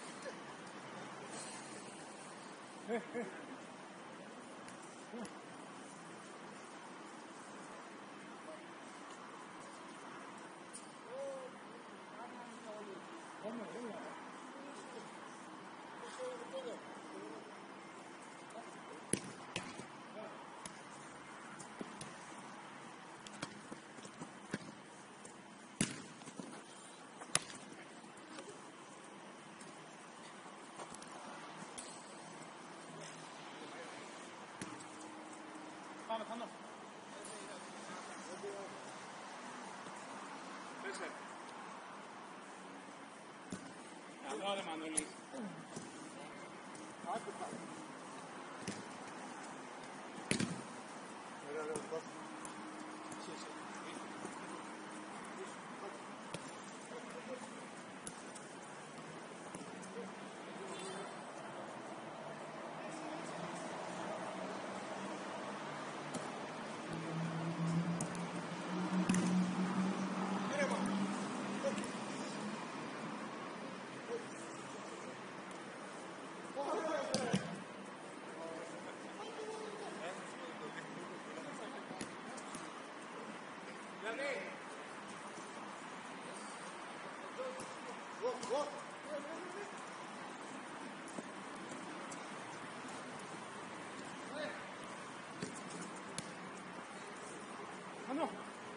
Πάμε, Θανό. Πέσε. Καλό ρε Μανώλη. Άκου πάμε. no.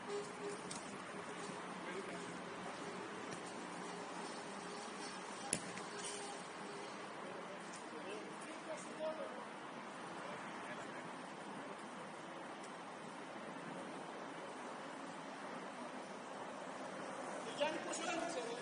Γιάννη, πόσο έμειξε, ρε.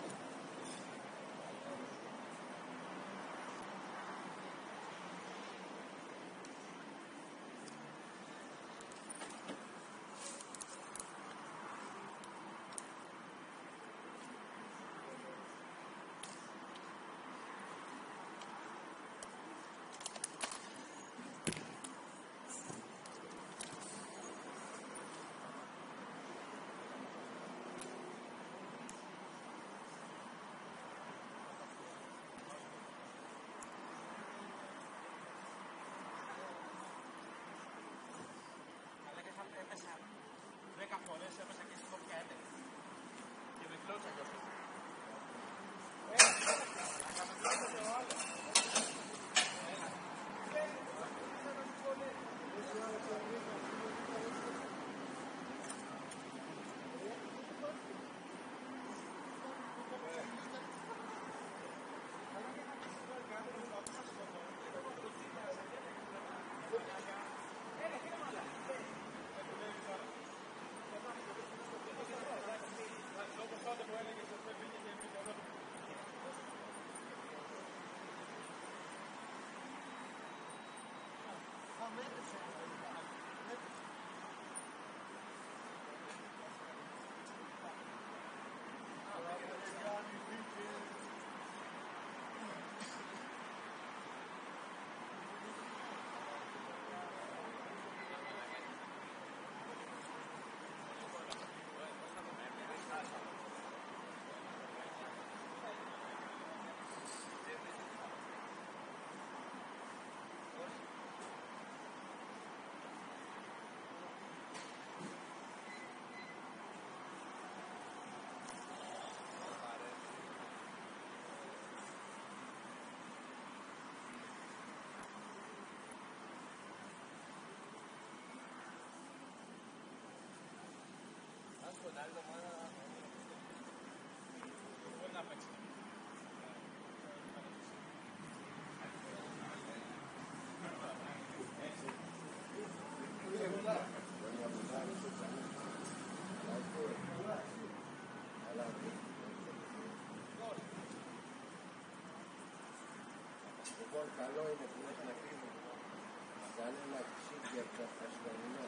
Έπεσα 10 φορές, έπεσα και στη Σκόπια 11. Και με κλώτσα κιόλας. Μπορεί να παίξει. Λοιπόν, καλό είναι που έχει να κρύβει κανένα ξύδια από τα ασφαλινά.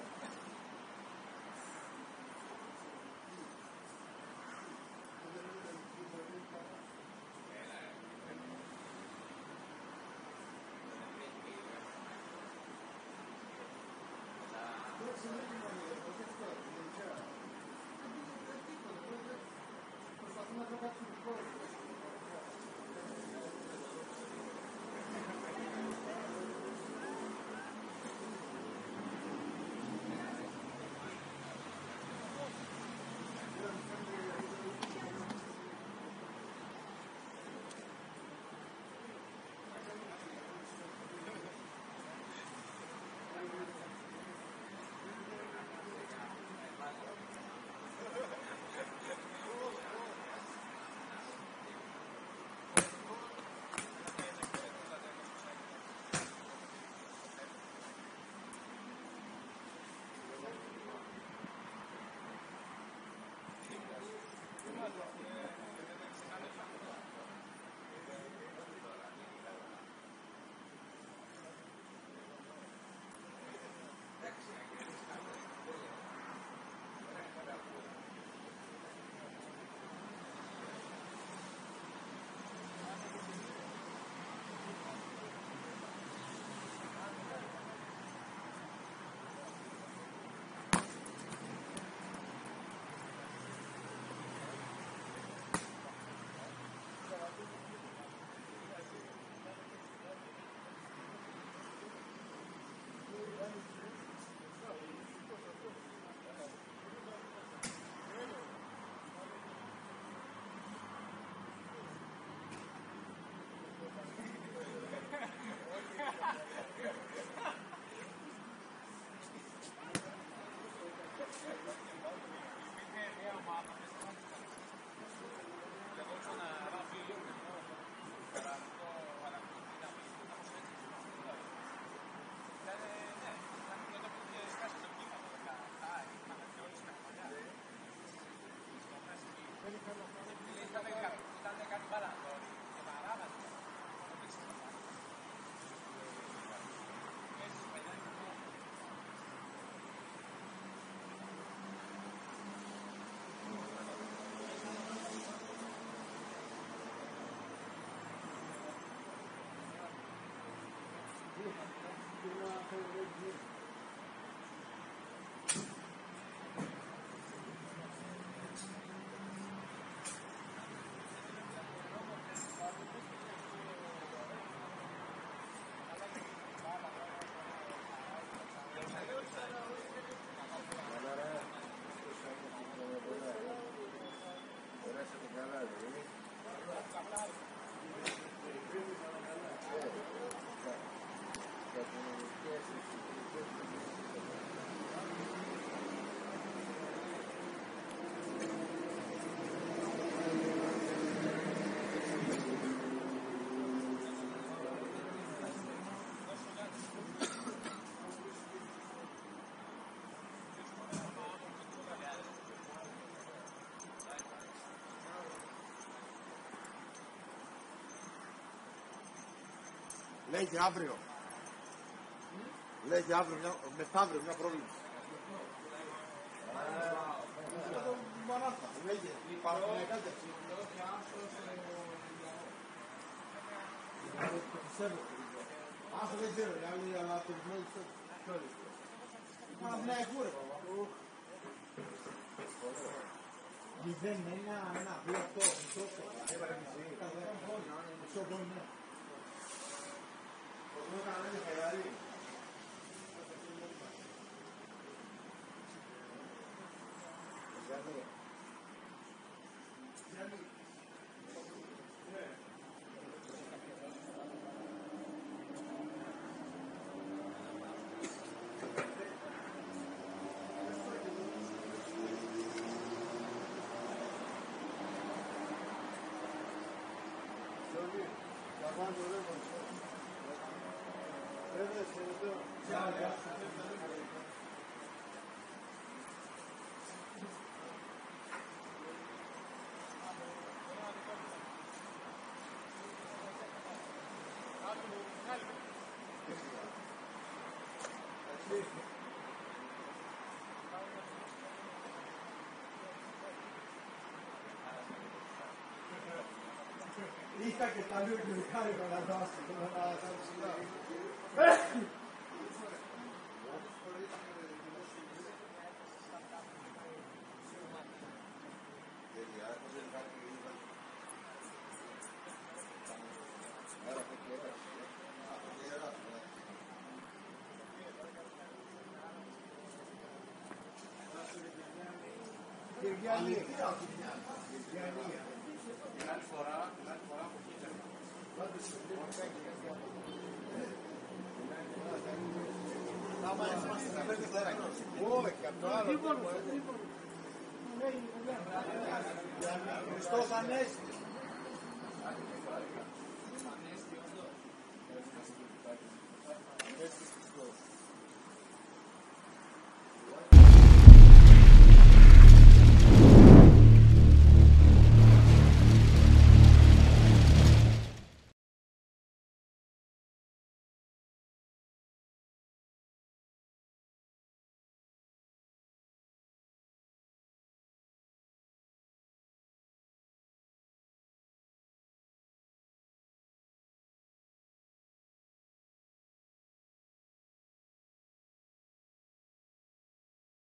Λέει και αύριο. Λέει και αύριο, μεθαύριο μια πρόβλημα. Λέγε, υπάρχουν κάτι. Άσο δεν ξέρω, αλλά το γνώρισε. Παναθηναϊκό ρε παπά. 0-1, 1-2-8, μισό κόμμα. Πώς έκανα είναι Φεγγαρί. Είχα και τα λίγο και χάρηκα να δώσει. Χριστός Ανέστη. Ανέστη Χριστός.